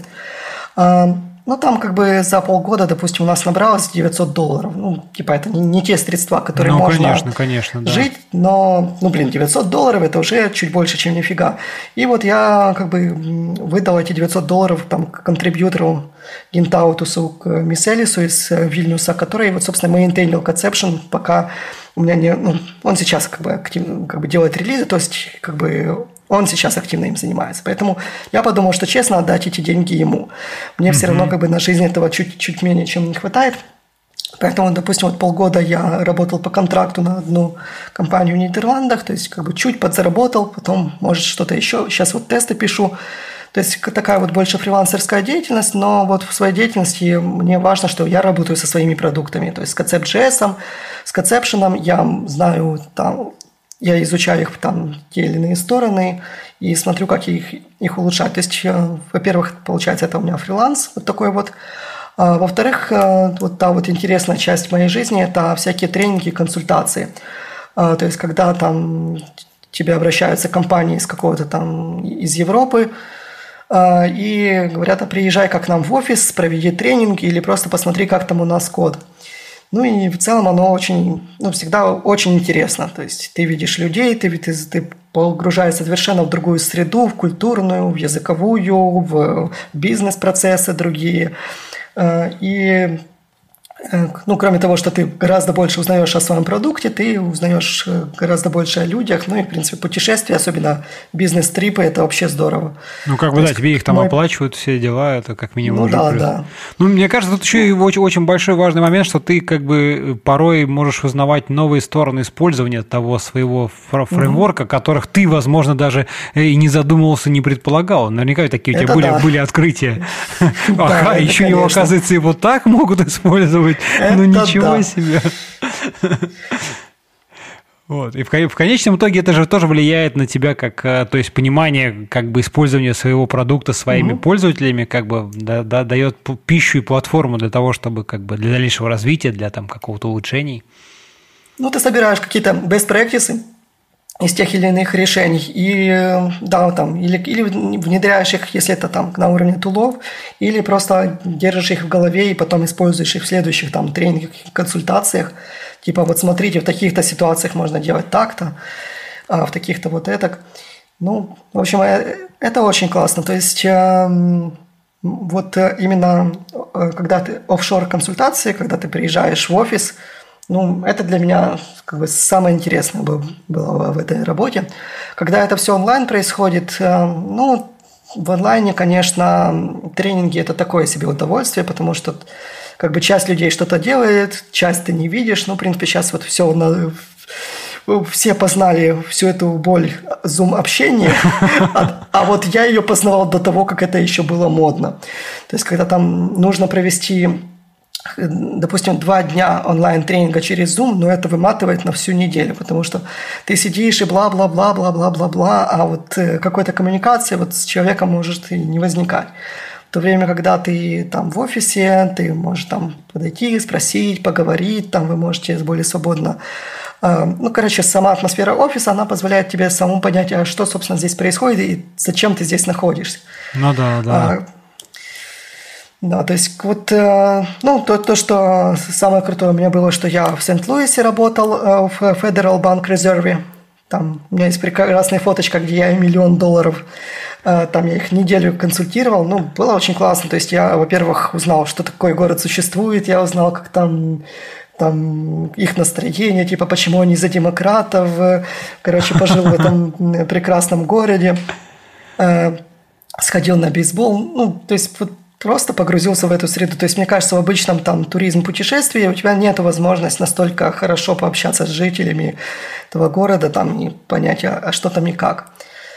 Ну, там как бы за полгода, допустим, у нас набралось девятьсот долларов. Ну, типа, это не, не те средства, которые
ну,
можно
конечно, конечно, да.
жить, но, ну, блин, девятьсот долларов – это уже чуть больше, чем нифига. И вот я как бы выдал эти девятьсот долларов там контрибьютору Гинтаутусу к Миселису из Вильнюса, который, вот, собственно, мейнтейнил Conception, пока у меня не… Ну, он сейчас как бы, активно, как бы делает релизы, то есть, как бы… Он сейчас активно им занимается. Поэтому я подумал, что честно отдать эти деньги ему. Мне mm-hmm. все равно как бы на жизнь этого чуть-чуть менее, чем не хватает. Поэтому, допустим, вот полгода я работал по контракту на одну компанию в Нидерландах, то есть как бы чуть подзаработал, потом, может, что-то еще. Сейчас вот тесты пишу. То есть такая вот больше фрилансерская деятельность, но вот в своей деятельности мне важно, что я работаю со своими продуктами. То есть с Concept.js, с Conception я знаю там… Я изучаю их там те или иные стороны и смотрю, как их, их улучшать. То есть, во-первых, получается, это у меня фриланс вот такой вот. А, во-вторых, вот та вот интересная часть моей жизни – это всякие тренинги и консультации. А, то есть, когда там тебе обращаются компании из какого-то там из Европы а, и говорят, а приезжай как к нам в офис, проведи тренинг или просто посмотри, как там у нас код. Ну и в целом оно очень, ну, всегда очень интересно. То есть ты видишь людей, ты, ты, ты погружаешься совершенно в другую среду, в культурную, в языковую, в бизнес-процессы другие. И, ну, кроме того, что ты гораздо больше узнаешь о своем продукте, ты узнаешь гораздо больше о людях. Ну и, в принципе, путешествия, особенно бизнес-трипы, это вообще здорово.
Ну, как бы, То да, тебе их там мой... оплачивают, все дела, это как минимум
ну,
уже
да,
плюс.
да.
Ну, мне кажется, тут еще и очень, очень большой важный момент, что ты как бы порой можешь узнавать новые стороны использования того своего фреймворка, угу. которых ты, возможно, даже и не задумывался, не предполагал. Наверняка такие у тебя были, да. были открытия. Ага, еще его, оказывается, и вот так могут использовать. Это ну ничего да. себе. Вот. И в конечном итоге это же тоже влияет на тебя, как, то есть понимание как бы использования своего продукта своими угу. пользователями, как бы да, да, дает пищу и платформу для того, чтобы как бы для дальнейшего развития, для там какого-то улучшений.
Ну, ты собираешь какие-то best practices из тех или иных решений, и да, там, или, или внедряешь их, если это там на уровне тулов, или просто держишь их в голове и потом используешь их в следующих там тренингах, консультациях. Типа вот смотрите, в таких-то ситуациях можно делать так-то, а в таких-то вот это. Ну, в общем, это очень классно. То есть вот именно когда ты офшор-консультации, когда ты приезжаешь в офис, ну, это для меня как бы самое интересное было в этой работе. Когда это все онлайн происходит, ну, в онлайне, конечно, тренинги – это такое себе удовольствие, потому что как бы часть людей что-то делает, часть ты не видишь. Ну, в принципе, сейчас вот все на... Все познали всю эту боль зум-общения, а, а вот я ее познавал до того, как это еще было модно. То есть, когда там нужно провести, допустим, два дня онлайн-тренинга через Zoom, но это выматывает на всю неделю, потому что ты сидишь и бла-бла-бла-бла-бла-бла-бла, а вот какой-то коммуникации вот с человеком может и не возникать. В то время, когда ты там в офисе, ты можешь там подойти, спросить, поговорить, там вы можете более свободно. Ну, короче, сама атмосфера офиса, она позволяет тебе самому понять, а что, собственно, здесь происходит и зачем ты здесь находишься.
Ну да, да.
А, да, то есть вот, ну, то, то, что самое крутое у меня было, что я в Сент-Луисе работал в Federal Bank Reserve. Там у меня есть прекрасная фоточка, где я миллион долларов, там я их неделю консультировал. Ну, было очень классно. То есть я, во-первых, узнал, что такой город существует, я узнал, как там... там их настроение, типа, почему они за демократов. Короче, пожил в этом прекрасном городе, сходил на бейсбол. Ну, то есть, вот просто погрузился в эту среду. То есть, мне кажется, в обычном там туризм, путешествии у тебя нет возможности настолько хорошо пообщаться с жителями этого города там, и понять, а что там и как.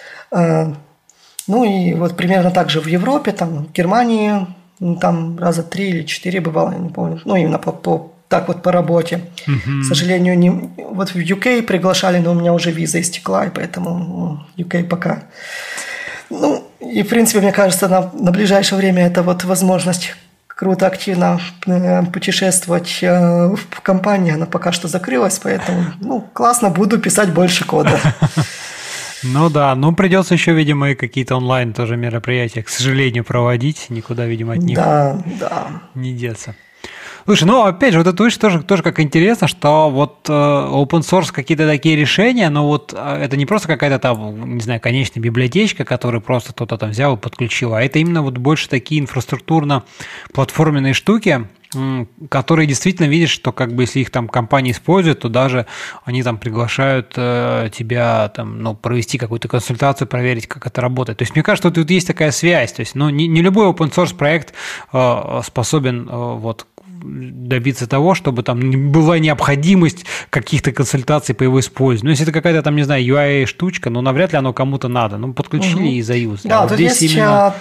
Ну, и вот примерно так же в Европе, там, в Германии, там раза три или четыре бывало, я не помню. Ну, именно по, по так вот по работе. Mm-hmm. К сожалению, не... вот в ю кей приглашали, но у меня уже виза истекла, и поэтому ю кей пока... Ну, и в принципе, мне кажется, на, на ближайшее время это вот возможность круто, активно путешествовать в компании, она пока что закрылась, поэтому, ну, классно, буду писать больше кода.
Ну да, ну придется еще, видимо, и какие-то онлайн тоже мероприятия, к сожалению, проводить, никуда, видимо, от них
да, да.
не деться. Слушай, ну опять же, вот это тоже, тоже как интересно, что вот э, open source какие-то такие решения, но вот э, это не просто какая-то там, не знаю, конечная библиотечка, которую просто кто-то там взял и подключил, а это именно вот больше такие инфраструктурно-платформенные штуки, м, которые действительно видишь, что как бы если их там компания использует, то даже они там приглашают э, тебя там, ну, провести какую-то консультацию, проверить, как это работает. То есть мне кажется, что тут есть такая связь, то есть ну, не, не любой open source проект э, способен э, вот добиться того, чтобы там была необходимость каких-то консультаций по его использованию. Ну, если это какая-то там, не знаю, ю ай-штучка, ну, навряд ли оно кому-то надо. Ну, подключили угу. и заюзали.
Да,
а вот
тут
здесь
есть,
именно...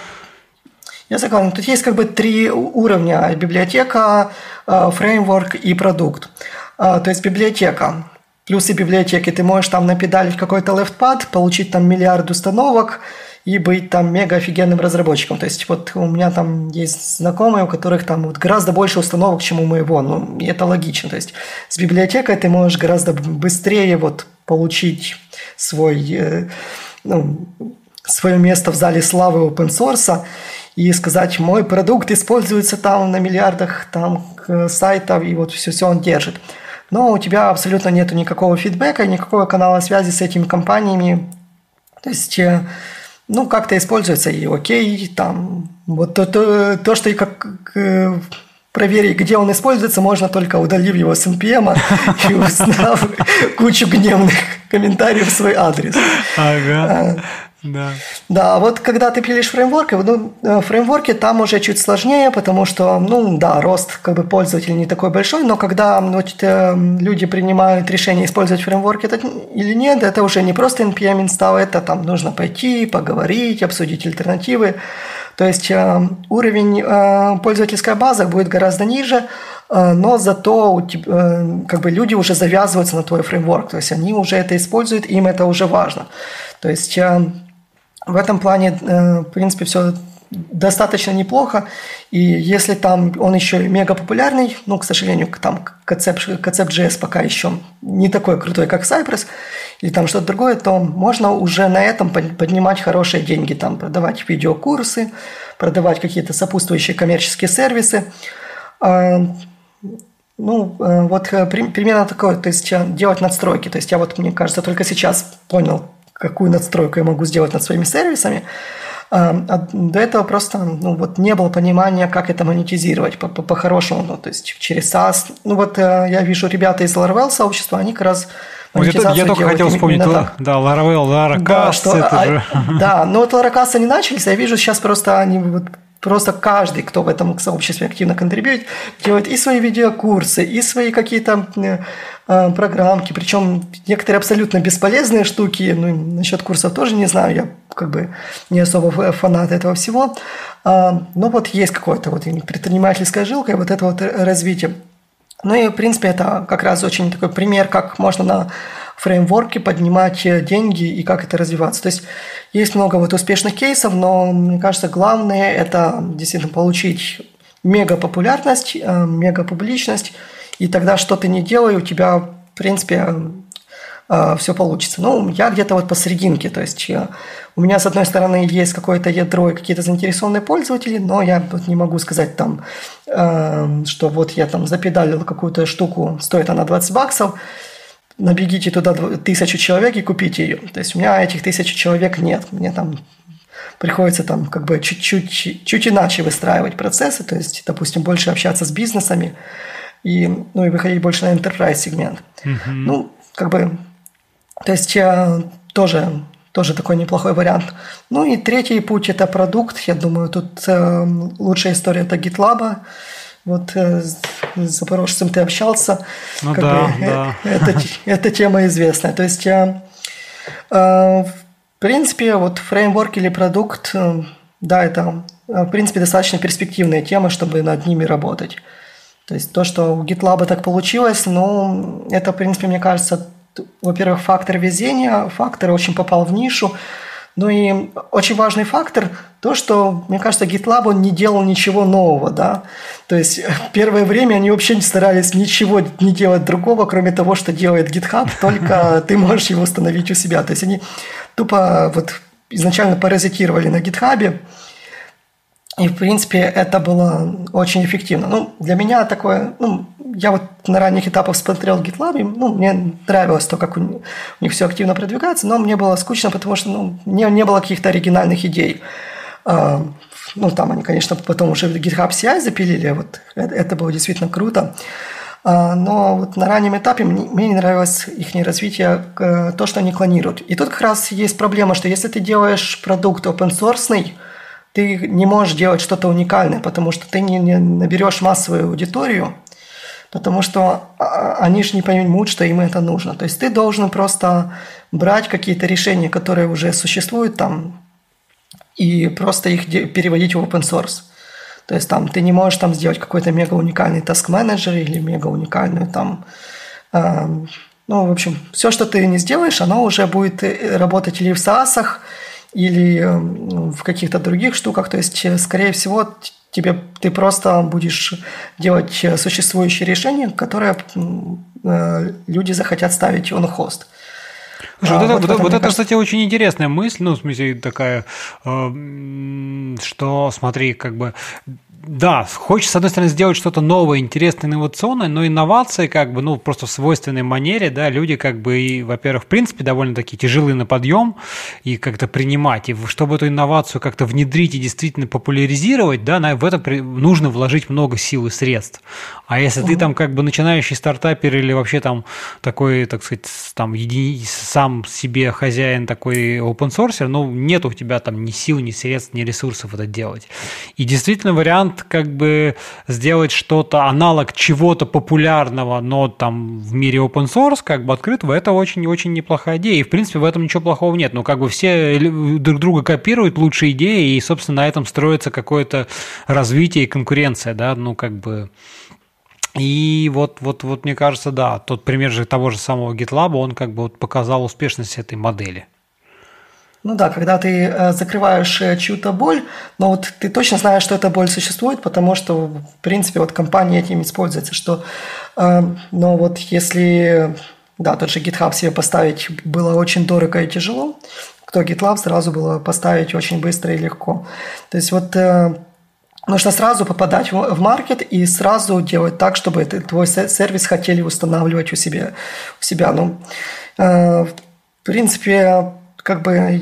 я согласен, тут есть как бы три уровня: библиотека, фреймворк и продукт. То есть библиотека. Плюсы библиотеки: ты можешь там напедалить какой-то лефтпад, получить там миллиард установок и быть там мега офигенным разработчиком. То есть вот у меня там есть знакомые, у которых там вот гораздо больше установок, чем у моего. Ну, и это логично. То есть с библиотекой ты можешь гораздо быстрее вот получить свой, ну, свое место в зале славы open source и сказать: мой продукт используется там на миллиардах там сайтов, и вот все, все он держит. Но у тебя абсолютно нет никакого фидбэка, никакого канала связи с этими компаниями. То есть... Ну, как-то используется и окей, там, вот то, то, то что и как э, проверить, где он используется, можно только удалив его с эн пи эм и узнав кучу гневных комментариев в свой адрес.
Ага. Да.
Да, вот когда ты пилишь фреймворки, ну, фреймворки там уже чуть сложнее, потому что, ну, да, рост как бы пользователей не такой большой, но когда вот, люди принимают решение использовать фреймворки или нет, это уже не просто эн пи эм install, это там нужно пойти, поговорить, обсудить альтернативы. То есть э, уровень э, пользовательской базы будет гораздо ниже, э, но зато у тебя, э, как бы люди уже завязываются на твой фреймворк, то есть они уже это используют, им это уже важно. То есть э, в этом плане, в принципе, все достаточно неплохо. И если там он еще мега популярный, ну, к сожалению, там Concept.js пока еще не такой крутой, как Cypress, или там что-то другое, то можно уже на этом поднимать хорошие деньги, там продавать видеокурсы, продавать какие-то сопутствующие коммерческие сервисы. Ну, вот примерно такое, то есть делать надстройки. То есть я вот, мне кажется, только сейчас понял, какую надстройку я могу сделать над своими сервисами. А, а до этого просто ну, вот не было понимания, как это монетизировать по-хорошему, ну, то есть через SaaS. Ну вот я вижу ребята из Laravel сообщества, они как раз монетизацию
я, я только хотел вспомнить,
так.
да, Laravel, Laracast,
да, что,
это
а,
же...
Да, но вот Laracast они начались, я вижу сейчас просто они вот просто каждый, кто в этом сообществе активно контрибьютит, делает и свои видеокурсы, и свои какие-то э, программки, причем некоторые абсолютно бесполезные штуки, ну, насчет курсов тоже не знаю, я как бы не особо фанат этого всего, а, но вот есть какое-то вот предпринимательская жилка и вот это вот развитие. Ну и, в принципе, это как раз очень такой пример, как можно на фреймворке поднимать деньги и как это развиваться. То есть есть много вот успешных кейсов, но, мне кажется, главное – это действительно получить мегапопулярность, мегапубличность, и тогда что ты не делай, у тебя, в принципе, все получится. Ну, я где-то вот посерединке, то есть у меня, с одной стороны, есть какое-то ядро и какие-то заинтересованные пользователи, но я вот не могу сказать там, что вот я там запедалил какую-то штуку, стоит она двадцать баксов, набегите туда тысячу человек и купите ее. То есть у меня этих тысячи человек нет. Мне там приходится там как бы чуть-чуть чуть иначе выстраивать процессы, то есть, допустим, больше общаться с бизнесами и, ну, и выходить больше на enterprise сегмент. Mm-hmm. Ну, как бы, то есть тоже, тоже такой неплохой вариант. Ну и третий путь – это продукт. Я думаю, тут э, лучшая история – это GitLab. Вот э, с запорожцем ты общался.
Ну
как
да,
бы,
да.
Э, это, это тема известная. То есть, э, э, в принципе, вот фреймворк или продукт, э, да, это, в принципе, достаточно перспективная тема, чтобы над ними работать. То есть, то, что у GitLab так получилось, ну, это, в принципе, мне кажется, во-первых, фактор везения, фактор очень попал в нишу. Ну и очень важный фактор то, что, мне кажется, GitLab он не делал ничего нового, да. То есть первое время они вообще не старались ничего не делать другого, кроме того, что делает GitHub, только ты можешь его установить у себя. То есть они тупо вот изначально паразитировали на GitHub, и, в принципе, это было очень эффективно. Ну, для меня такое... Ну, я вот на ранних этапах смотрел GitLab, ну, мне нравилось то, как у них, у них все активно продвигается, но мне было скучно, потому что ну, не, не было каких-то оригинальных идей. А, ну, там они, конечно, потом уже GitHub си ай запилили, вот это, это было действительно круто. А, но вот на раннем этапе мне, мне не нравилось их развитие, то, что они клонируют. И тут как раз есть проблема, что если ты делаешь продукт open-source, ты не можешь делать что-то уникальное, потому что ты не, не наберешь массовую аудиторию, потому что они же не поймут, что им это нужно. То есть ты должен просто брать какие-то решения, которые уже существуют там, и просто их переводить в open source. То есть там ты не можешь там сделать какой-то мега уникальный task manager или мега уникальную там... Э, ну, в общем, все, что ты не сделаешь, оно уже будет работать или в SaaS, или в каких-то других штуках. То есть, скорее всего, тебе, ты просто будешь делать существующие решения, которые э, люди захотят ставить on host.
Слушай,
а,
вот,
вот
это, вот это
кажется...
кстати, очень интересная мысль, ну, в смысле, такая, э, что, смотри, как бы, да, хочется, с одной стороны, сделать что-то новое, интересное, инновационное, но инновации, как бы, ну, просто в свойственной манере, да, люди, как бы, и, во-первых, в принципе, довольно-таки тяжелые на подъем и как-то принимать, и чтобы эту инновацию как-то внедрить и действительно популяризировать, да, в это нужно вложить много сил и средств. А если mm-hmm. ты там, как бы, начинающий стартапер или вообще там такой, так сказать, там, едини... сам себе хозяин такой open-sourcer, ну, нет у тебя там ни сил, ни средств, ни ресурсов это делать. И действительно вариант как бы сделать что-то, аналог чего-то популярного, но там в мире open source, как бы открытого, это очень-очень неплохая идея. И, в принципе, в этом ничего плохого нет. Но как бы все друг друга копируют, лучшие идеи, и, собственно, на этом строится какое-то развитие и конкуренция, да, ну, как бы... И вот, вот, вот, мне кажется, да, тот пример же того же самого GitLab, он как бы вот показал успешность этой модели.
Ну да, когда ты э, закрываешь э, чью-то боль, но вот ты точно знаешь, что эта боль существует, потому что, в принципе, вот компания этим используется, что, э, но вот если, да, тот же GitHub себе поставить было очень дорого и тяжело, то GitLab сразу было поставить очень быстро и легко. То есть вот э, нужно сразу попадать в, в маркет и сразу делать так, чтобы ты, твой сервис хотели устанавливать у себя. У себя. Ну, э, в принципе... Как бы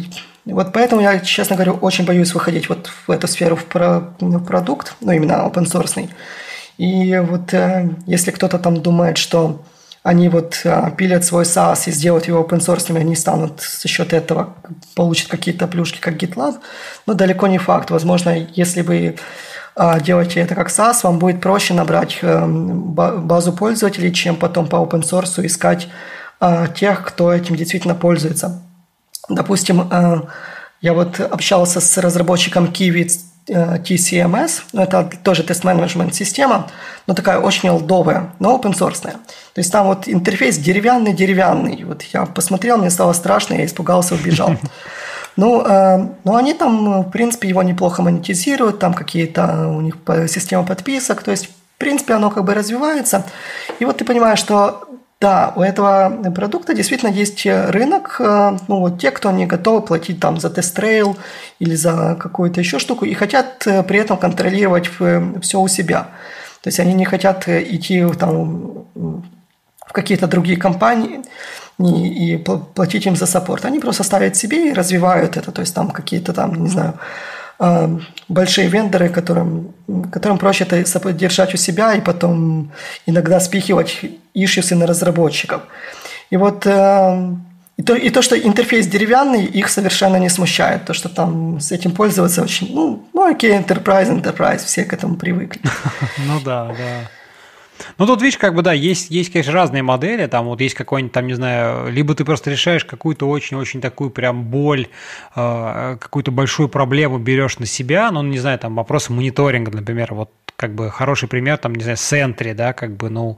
Вот поэтому я, честно говорю, очень боюсь выходить вот в эту сферу, в, про, в продукт, ну, именно open source. И вот э, если кто-то там думает, что они вот э, пилят свой SaaS и сделают его open source, они станут за счет этого, получат какие-то плюшки, как GitLab, но далеко не факт. Возможно, если вы э, делаете это как SaaS, вам будет проще набрать э, базу пользователей, чем потом по open source искать э, тех, кто этим действительно пользуется. Допустим, э, я вот общался с разработчиком Kiwi ти си эм эс, это тоже тест-менеджмент система, но такая очень олдовая, но open-source. То есть там вот интерфейс деревянный-деревянный. Вот я посмотрел, мне стало страшно, я испугался, убежал. Ну, э, ну, они там, в принципе, его неплохо монетизируют, там какие-то у них система подписок, то есть, в принципе, оно как бы развивается. И вот ты понимаешь, что да, у этого продукта действительно есть рынок, ну вот те, кто не готовы платить там за тест-трейл или за какую-то еще штуку и хотят при этом контролировать все у себя. То есть они не хотят идти там в какие-то другие компании и платить им за саппорт. Они просто ставят себе и развивают это. То есть там какие-то там, не знаю, большие вендоры, которым, которым проще это держать у себя и потом иногда спихивать ишьюсы на разработчиков. И вот э, и, то, и то, что интерфейс деревянный, их совершенно не смущает. То, что там с этим пользоваться очень... Ну, ну окей, enterprise, enterprise, все к этому привыкли.
Ну да, да. Ну, тут, видишь, как бы, да, есть, есть, конечно, разные модели, там вот есть какой-нибудь, там, не знаю, либо ты просто решаешь какую-то очень-очень такую прям боль, э, какую-то большую проблему берешь на себя, ну, не знаю, там, вопросы мониторинга, например, вот, как бы, хороший пример, там, не знаю, Sentry, да, как бы, ну,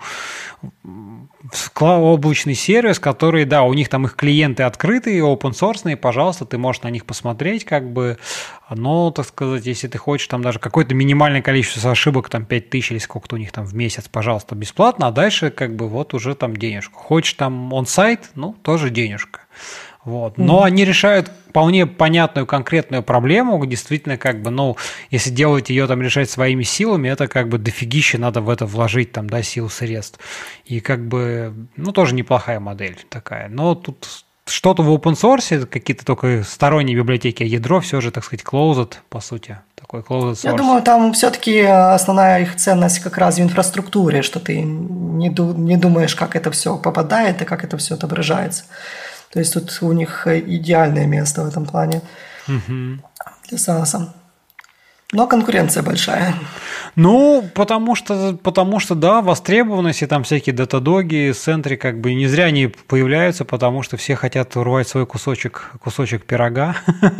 облачный сервис, который, да, у них там их клиенты открытые, open source, пожалуйста, ты можешь на них посмотреть, как бы, но, так сказать, если ты хочешь там даже какое-то минимальное количество ошибок, там пять тысяч или сколько-то у них там в месяц, пожалуйста, бесплатно, а дальше как бы вот уже там денежку. Хочешь там он-сайт, ну, тоже денежка. Вот. Но mm-hmm. они решают вполне понятную конкретную проблему, действительно, как бы, ну, если делать ее там решать своими силами, это как бы дофигище надо в это вложить, там, да, сил, средств. И как бы, ну, тоже неплохая модель такая. Но тут что-то в open source, какие-то только сторонние библиотеки, а ядро все же, так сказать, closed, по сути, такой closed source.
Я думаю, там все-таки основная их ценность как раз в инфраструктуре, что ты не, ду- не думаешь, как это все попадает и как это все отображается. То есть тут у них идеальное место в этом плане угу. для SaaS. Но конкуренция большая.
Ну, потому что, потому что, да, востребованность, и там всякие датадоги, Sentry, как бы не зря они появляются, потому что все хотят урвать свой кусочек, кусочек пирога.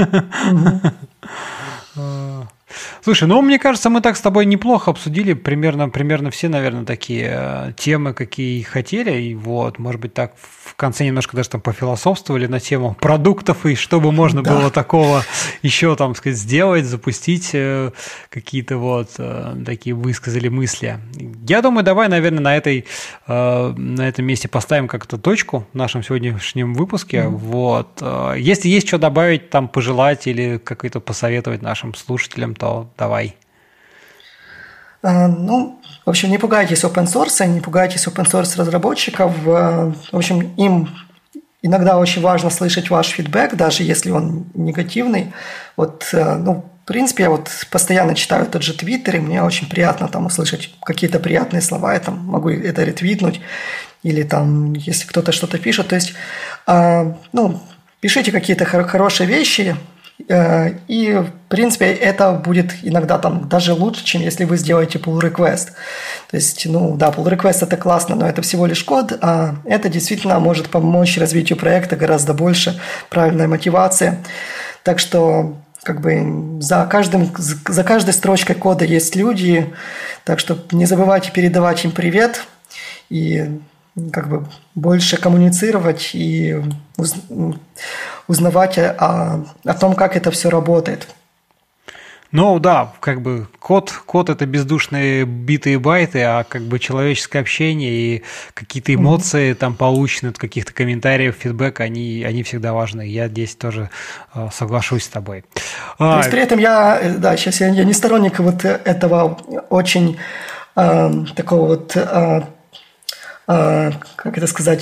Слушай, ну, мне кажется, мы так с тобой неплохо обсудили примерно, примерно все, наверное, такие темы, какие хотели, и вот, может быть, так в конце немножко даже там пофилософствовали на тему продуктов, и что бы можно да. было такого еще, там, сказать, сделать, запустить, какие-то вот такие высказали мысли. Я думаю, давай, наверное, на, этой, на этом месте поставим как-то точку в нашем сегодняшнем выпуске, mm-hmm. вот. Если есть что добавить, там, пожелать или как-то посоветовать нашим слушателям, то давай.
А, ну, в общем, не пугайтесь open source, не пугайтесь open source разработчиков. В общем, им иногда очень важно слышать ваш фидбэк, даже если он негативный. Вот, ну, в принципе, я вот постоянно читаю тот же Твиттер, и мне очень приятно там услышать какие-то приятные слова, я там могу это ретвитнуть, или там, если кто-то что-то пишет. То есть, а, ну, пишите какие-то хорошие вещи, и, в принципе, это будет иногда там даже лучше, чем если вы сделаете pull request. То есть, ну да, pull request это классно, но это всего лишь код, а это действительно может помочь развитию проекта гораздо больше, правильная мотивация. Так что, как бы, за, каждым, за каждой строчкой кода есть люди, так что не забывайте передавать им привет и как бы больше коммуницировать и уз, узнавать о, о том, как это все работает.
Ну да, как бы код, код это бездушные биты и байты, а как бы человеческое общение и какие-то эмоции mm-hmm. там полученные от каких-то комментариев, фидбэка, они, они всегда важны. Я здесь тоже э, соглашусь с тобой.
То есть при этом я, да, сейчас я, я не сторонник вот этого очень э, такого вот э, как это сказать,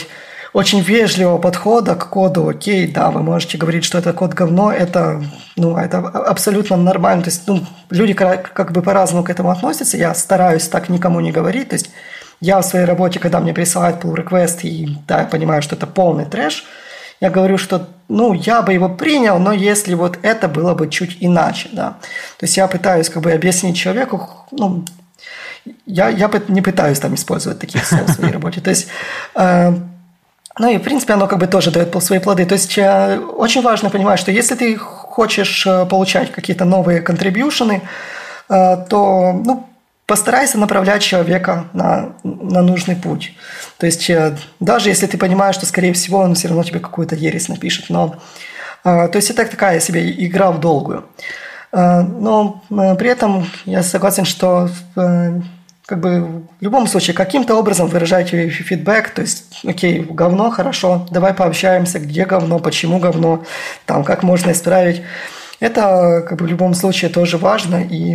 очень вежливого подхода к коду. Окей, да, вы можете говорить, что это код говно, это, ну, это абсолютно нормально. То есть, ну, люди как, как бы по-разному к этому относятся. Я стараюсь так никому не говорить. То есть я в своей работе, когда мне присылают pull request, и да, я понимаю, что это полный трэш, я говорю, что, ну, я бы его принял, но если вот это было бы чуть иначе, да. То есть я пытаюсь как бы объяснить человеку, ну, я, я не пытаюсь там использовать таких слов в своей работе. То есть, э, ну и в принципе оно как бы тоже дает свои плоды. То есть э, очень важно понимать, что если ты хочешь получать какие-то новые контрибьюшены, э, то, ну, постарайся направлять человека на, на нужный путь. То есть э, даже если ты понимаешь, что, скорее всего, он все равно тебе какую-то ересь напишет. Но, э, то есть это такая себе игра в долгую. Э, но э, при этом я согласен, что э, как бы в любом случае каким-то образом выражайте фидбэк. То есть, окей, говно, хорошо, давай пообщаемся, где говно, почему говно, там, как можно исправить. Это как бы в любом случае тоже важно, и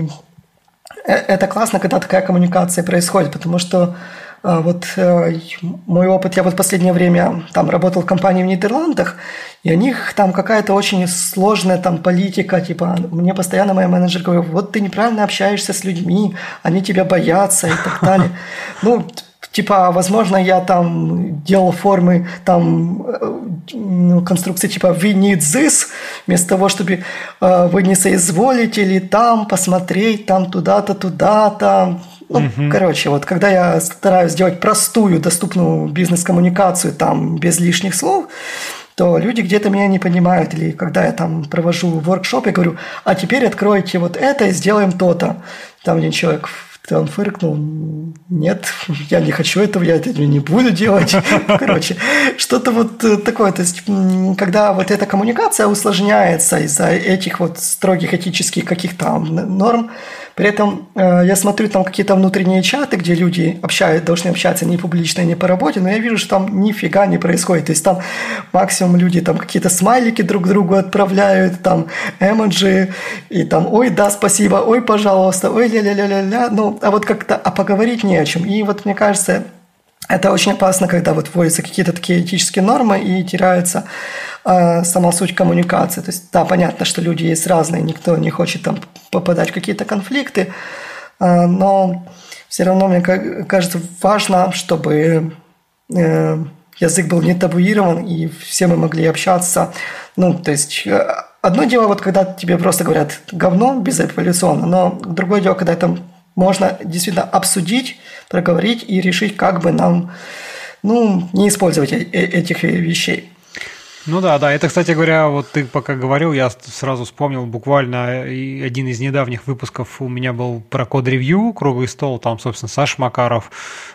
это классно, когда такая коммуникация происходит, потому что э, вот э, мой опыт, я вот в последнее время там работал в компании в Нидерландах, и у них там какая-то очень сложная там политика, типа мне постоянно моя менеджер говорит, вот ты неправильно общаешься с людьми, они тебя боятся и так далее. Ну, типа, возможно, я там делал формы там конструкции типа we need this, вместо того, чтобы э, вы не соизволите или там посмотреть, там туда-то, туда-то. Ну, uh-huh. короче, вот когда я стараюсь сделать простую, доступную бизнес-коммуникацию там без лишних слов, то люди где-то меня не понимают. Или когда я там провожу воркшоп, я говорю, а теперь откройте вот это и сделаем то-то. Там один человек там фыркнул, нет, я не хочу этого, я это не буду делать. Короче, что-то вот такое. То есть, когда вот эта коммуникация усложняется из-за этих вот строгих этических каких-то норм, при этом э, я смотрю там какие-то внутренние чаты, где люди общают, должны общаться не публично, не по работе, но я вижу, что там нифига не происходит. То есть там максимум люди там какие-то смайлики друг другу отправляют, там эмоджи, и там ой, да, спасибо, ой, пожалуйста, ой, ля-ля-ля-ля-ля. Ну, а вот как-то а поговорить не о чем. И вот мне кажется, это очень опасно, когда вот вводятся какие-то такие этические нормы и теряется э, сама суть коммуникации. То есть, да, понятно, что люди есть разные, никто не хочет там попадать в какие-то конфликты, э, но все равно, мне кажется, важно, чтобы э, язык был не табуирован, и все мы могли общаться. Ну, то есть, одно дело, вот когда тебе просто говорят говно безапелляционно, но другое дело, когда это можно действительно обсудить, проговорить и решить, как бы нам, ну, не использовать этих вещей.
Ну да, да. Это, кстати говоря, вот ты пока говорил, я сразу вспомнил буквально один из недавних выпусков у меня был про код-ревью, круглый стол, там, собственно, Саша Макаров,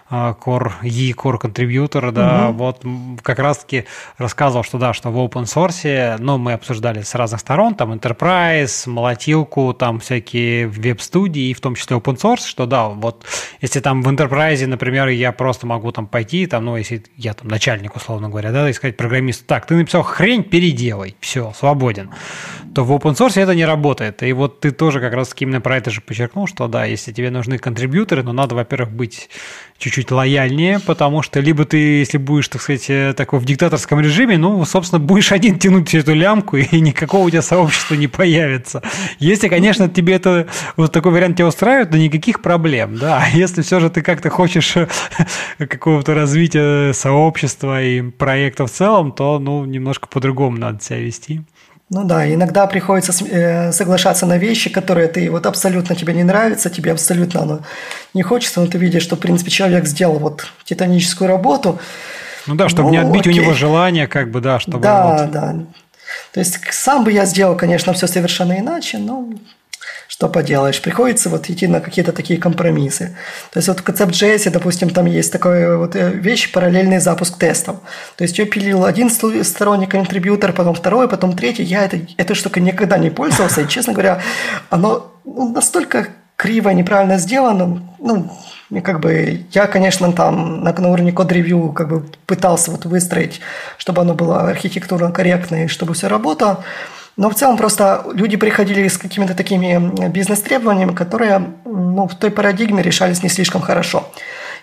Core E, Core Contributor, да, угу. Вот как раз-таки рассказывал, что да, что в open source, ну, мы обсуждали с разных сторон, там, Enterprise, молотилку, там, всякие веб-студии, и в том числе open source, что да, вот, если там в Enterprise, например, я просто могу там пойти, там, ну, если я там начальник, условно говоря, да, и сказать программисту, так, ты написал хрень, переделай, все, свободен, то в open source это не работает. И вот ты тоже как раз именно про это же подчеркнул, что да, если тебе нужны контрибьюторы, но надо, во-первых, быть чуть-чуть лояльнее, потому что либо ты, если будешь, так сказать, такой в диктаторском режиме, ну, собственно, будешь один тянуть эту лямку, и никакого у тебя сообщества не появится. Если, конечно, тебе это, вот такой вариант тебя устраивает, то никаких проблем, да. Если все же ты как-то хочешь какого-то развития сообщества и проекта в целом, то, ну, немножко по-другому надо себя вести.
Ну да, иногда приходится соглашаться на вещи, которые ты вот абсолютно тебе не нравятся, тебе абсолютно оно не хочется, но ты видишь, что, в принципе, человек сделал вот титаническую работу.
Ну да, чтобы ну, не отбить окей. у него желание, как бы, да, чтобы...
Да,
вот...
да. То есть сам бы я сделал, конечно, все совершенно иначе, но... Что поделаешь, приходится вот идти на какие-то такие компромиссы. То есть вот в Concept.js, допустим, там есть такая вот вещь, параллельный запуск тестов. То есть я пилил один сторонний контрибьютор, потом второй, потом третий. Я это, этой штукой никогда не пользовался, и, честно говоря, оно ну, настолько криво и неправильно сделано, ну, как бы, я, конечно, там на, на уровне код-ревью как бы пытался вот выстроить, чтобы оно было архитектурно корректно и чтобы все работало. Но в целом просто люди приходили с какими-то такими бизнес-требованиями, которые ну, в той парадигме решались не слишком хорошо.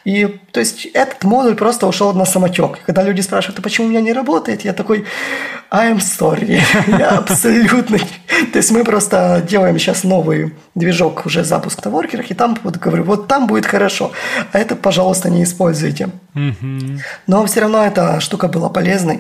И, то есть, этот модуль просто ушел на самотек. Когда люди спрашивают, а почему у меня не работает, я такой, I'm sorry, я абсолютно... То есть, мы просто делаем сейчас новый движок, уже запуск на воркерах, и там, вот говорю, вот там будет хорошо, а это, пожалуйста, не используйте. Но все равно эта штука была полезной.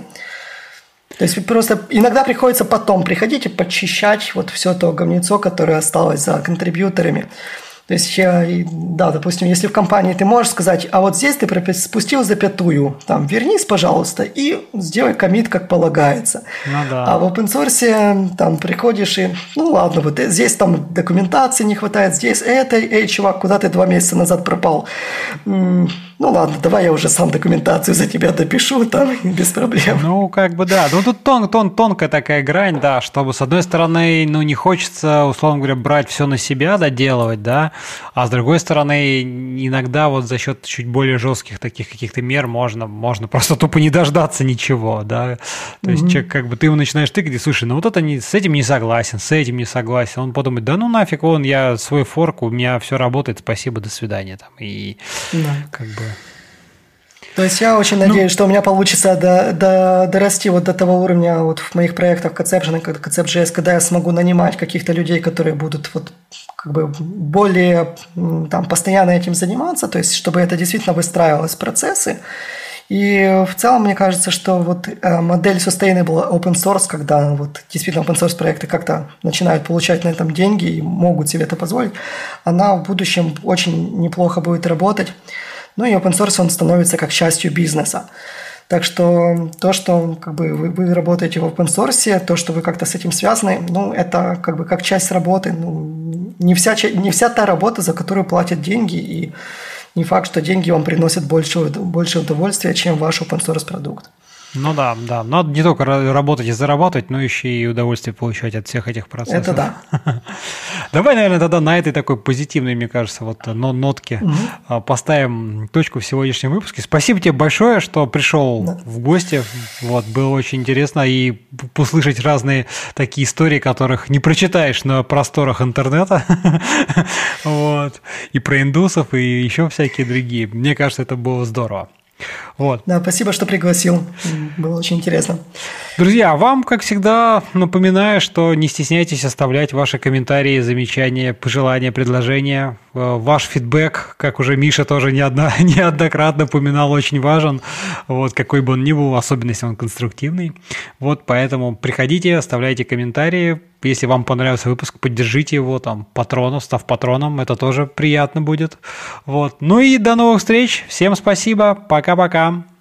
То есть просто иногда приходится потом приходить и подчищать вот все то говнецо, которое осталось за контрибьюторами. То есть, да, допустим, если в компании ты можешь сказать, а вот здесь ты спустил запятую, там, вернись, пожалуйста, и сделай коммит, как полагается.
Ну, да.
А в open source там приходишь и, ну ладно, вот здесь там документации не хватает, здесь это, эй, чувак, куда ты два месяца назад пропал? Ну ладно, давай я уже сам документацию за тебя допишу, там, без проблем.
Ну, как бы да. Ну, тут тон, тон, тонкая такая грань, да, чтобы, с одной стороны, ну, не хочется, условно говоря, брать все на себя, доделывать, да, а с другой стороны, иногда вот за счет чуть более жестких таких каких-то мер можно, можно просто тупо не дождаться ничего, да. То есть, mm-hmm. человек, как бы, ты ему начинаешь тыкать и, слушай, ну, вот это не, с этим не согласен, с этим не согласен. Он подумает, да ну нафиг, вон, я свой форк, у меня все работает, спасибо, до свидания, там, и
да.
как бы...
То есть я очень надеюсь, ну, что у меня получится до, до, дорасти вот до того уровня вот в моих проектах Conception, Concept.js, когда я смогу нанимать каких-то людей, которые будут вот как бы более там постоянно этим заниматься, то есть чтобы это действительно выстраивалось в процессы. И в целом мне кажется, что вот модель sustainable open source, когда вот действительно open source проекты как-то начинают получать на этом деньги и могут себе это позволить, она в будущем очень неплохо будет работать. Ну и open source, он становится как частью бизнеса. Так что то, что как бы, вы, вы работаете в open source, то, что вы как-то с этим связаны, ну, это как бы как часть работы. Ну, не, вся, не вся та работа, за которую платят деньги, и не факт, что деньги вам приносят больше, больше удовольствия, чем ваш open source продукт.
Ну да, да. Надо не только работать и зарабатывать, но еще и удовольствие получать от всех этих процессов.
Это да.
Давай, наверное, тогда на этой такой позитивной, мне кажется, вот нотке угу. поставим точку в сегодняшнем выпуске. Спасибо тебе большое, что пришел да. в гости. Вот, было очень интересно и услышать разные такие истории, которых не прочитаешь на просторах интернета. Вот. И про индусов, и еще всякие другие. Мне кажется, это было здорово. Вот.
Да, спасибо, что пригласил. Было очень интересно.
Друзья, вам, как всегда, напоминаю, что не стесняйтесь оставлять ваши комментарии, замечания, пожелания, предложения. Ваш фидбэк, как уже Миша тоже неодно, неоднократно упоминал, очень важен. Вот, какой бы он ни был, особенно если он конструктивный. Вот, поэтому приходите, оставляйте комментарии. Если вам понравился выпуск, поддержите его там патроном, став патроном, это тоже приятно будет. Вот. Ну и до новых встреч. Всем спасибо. Пока-пока.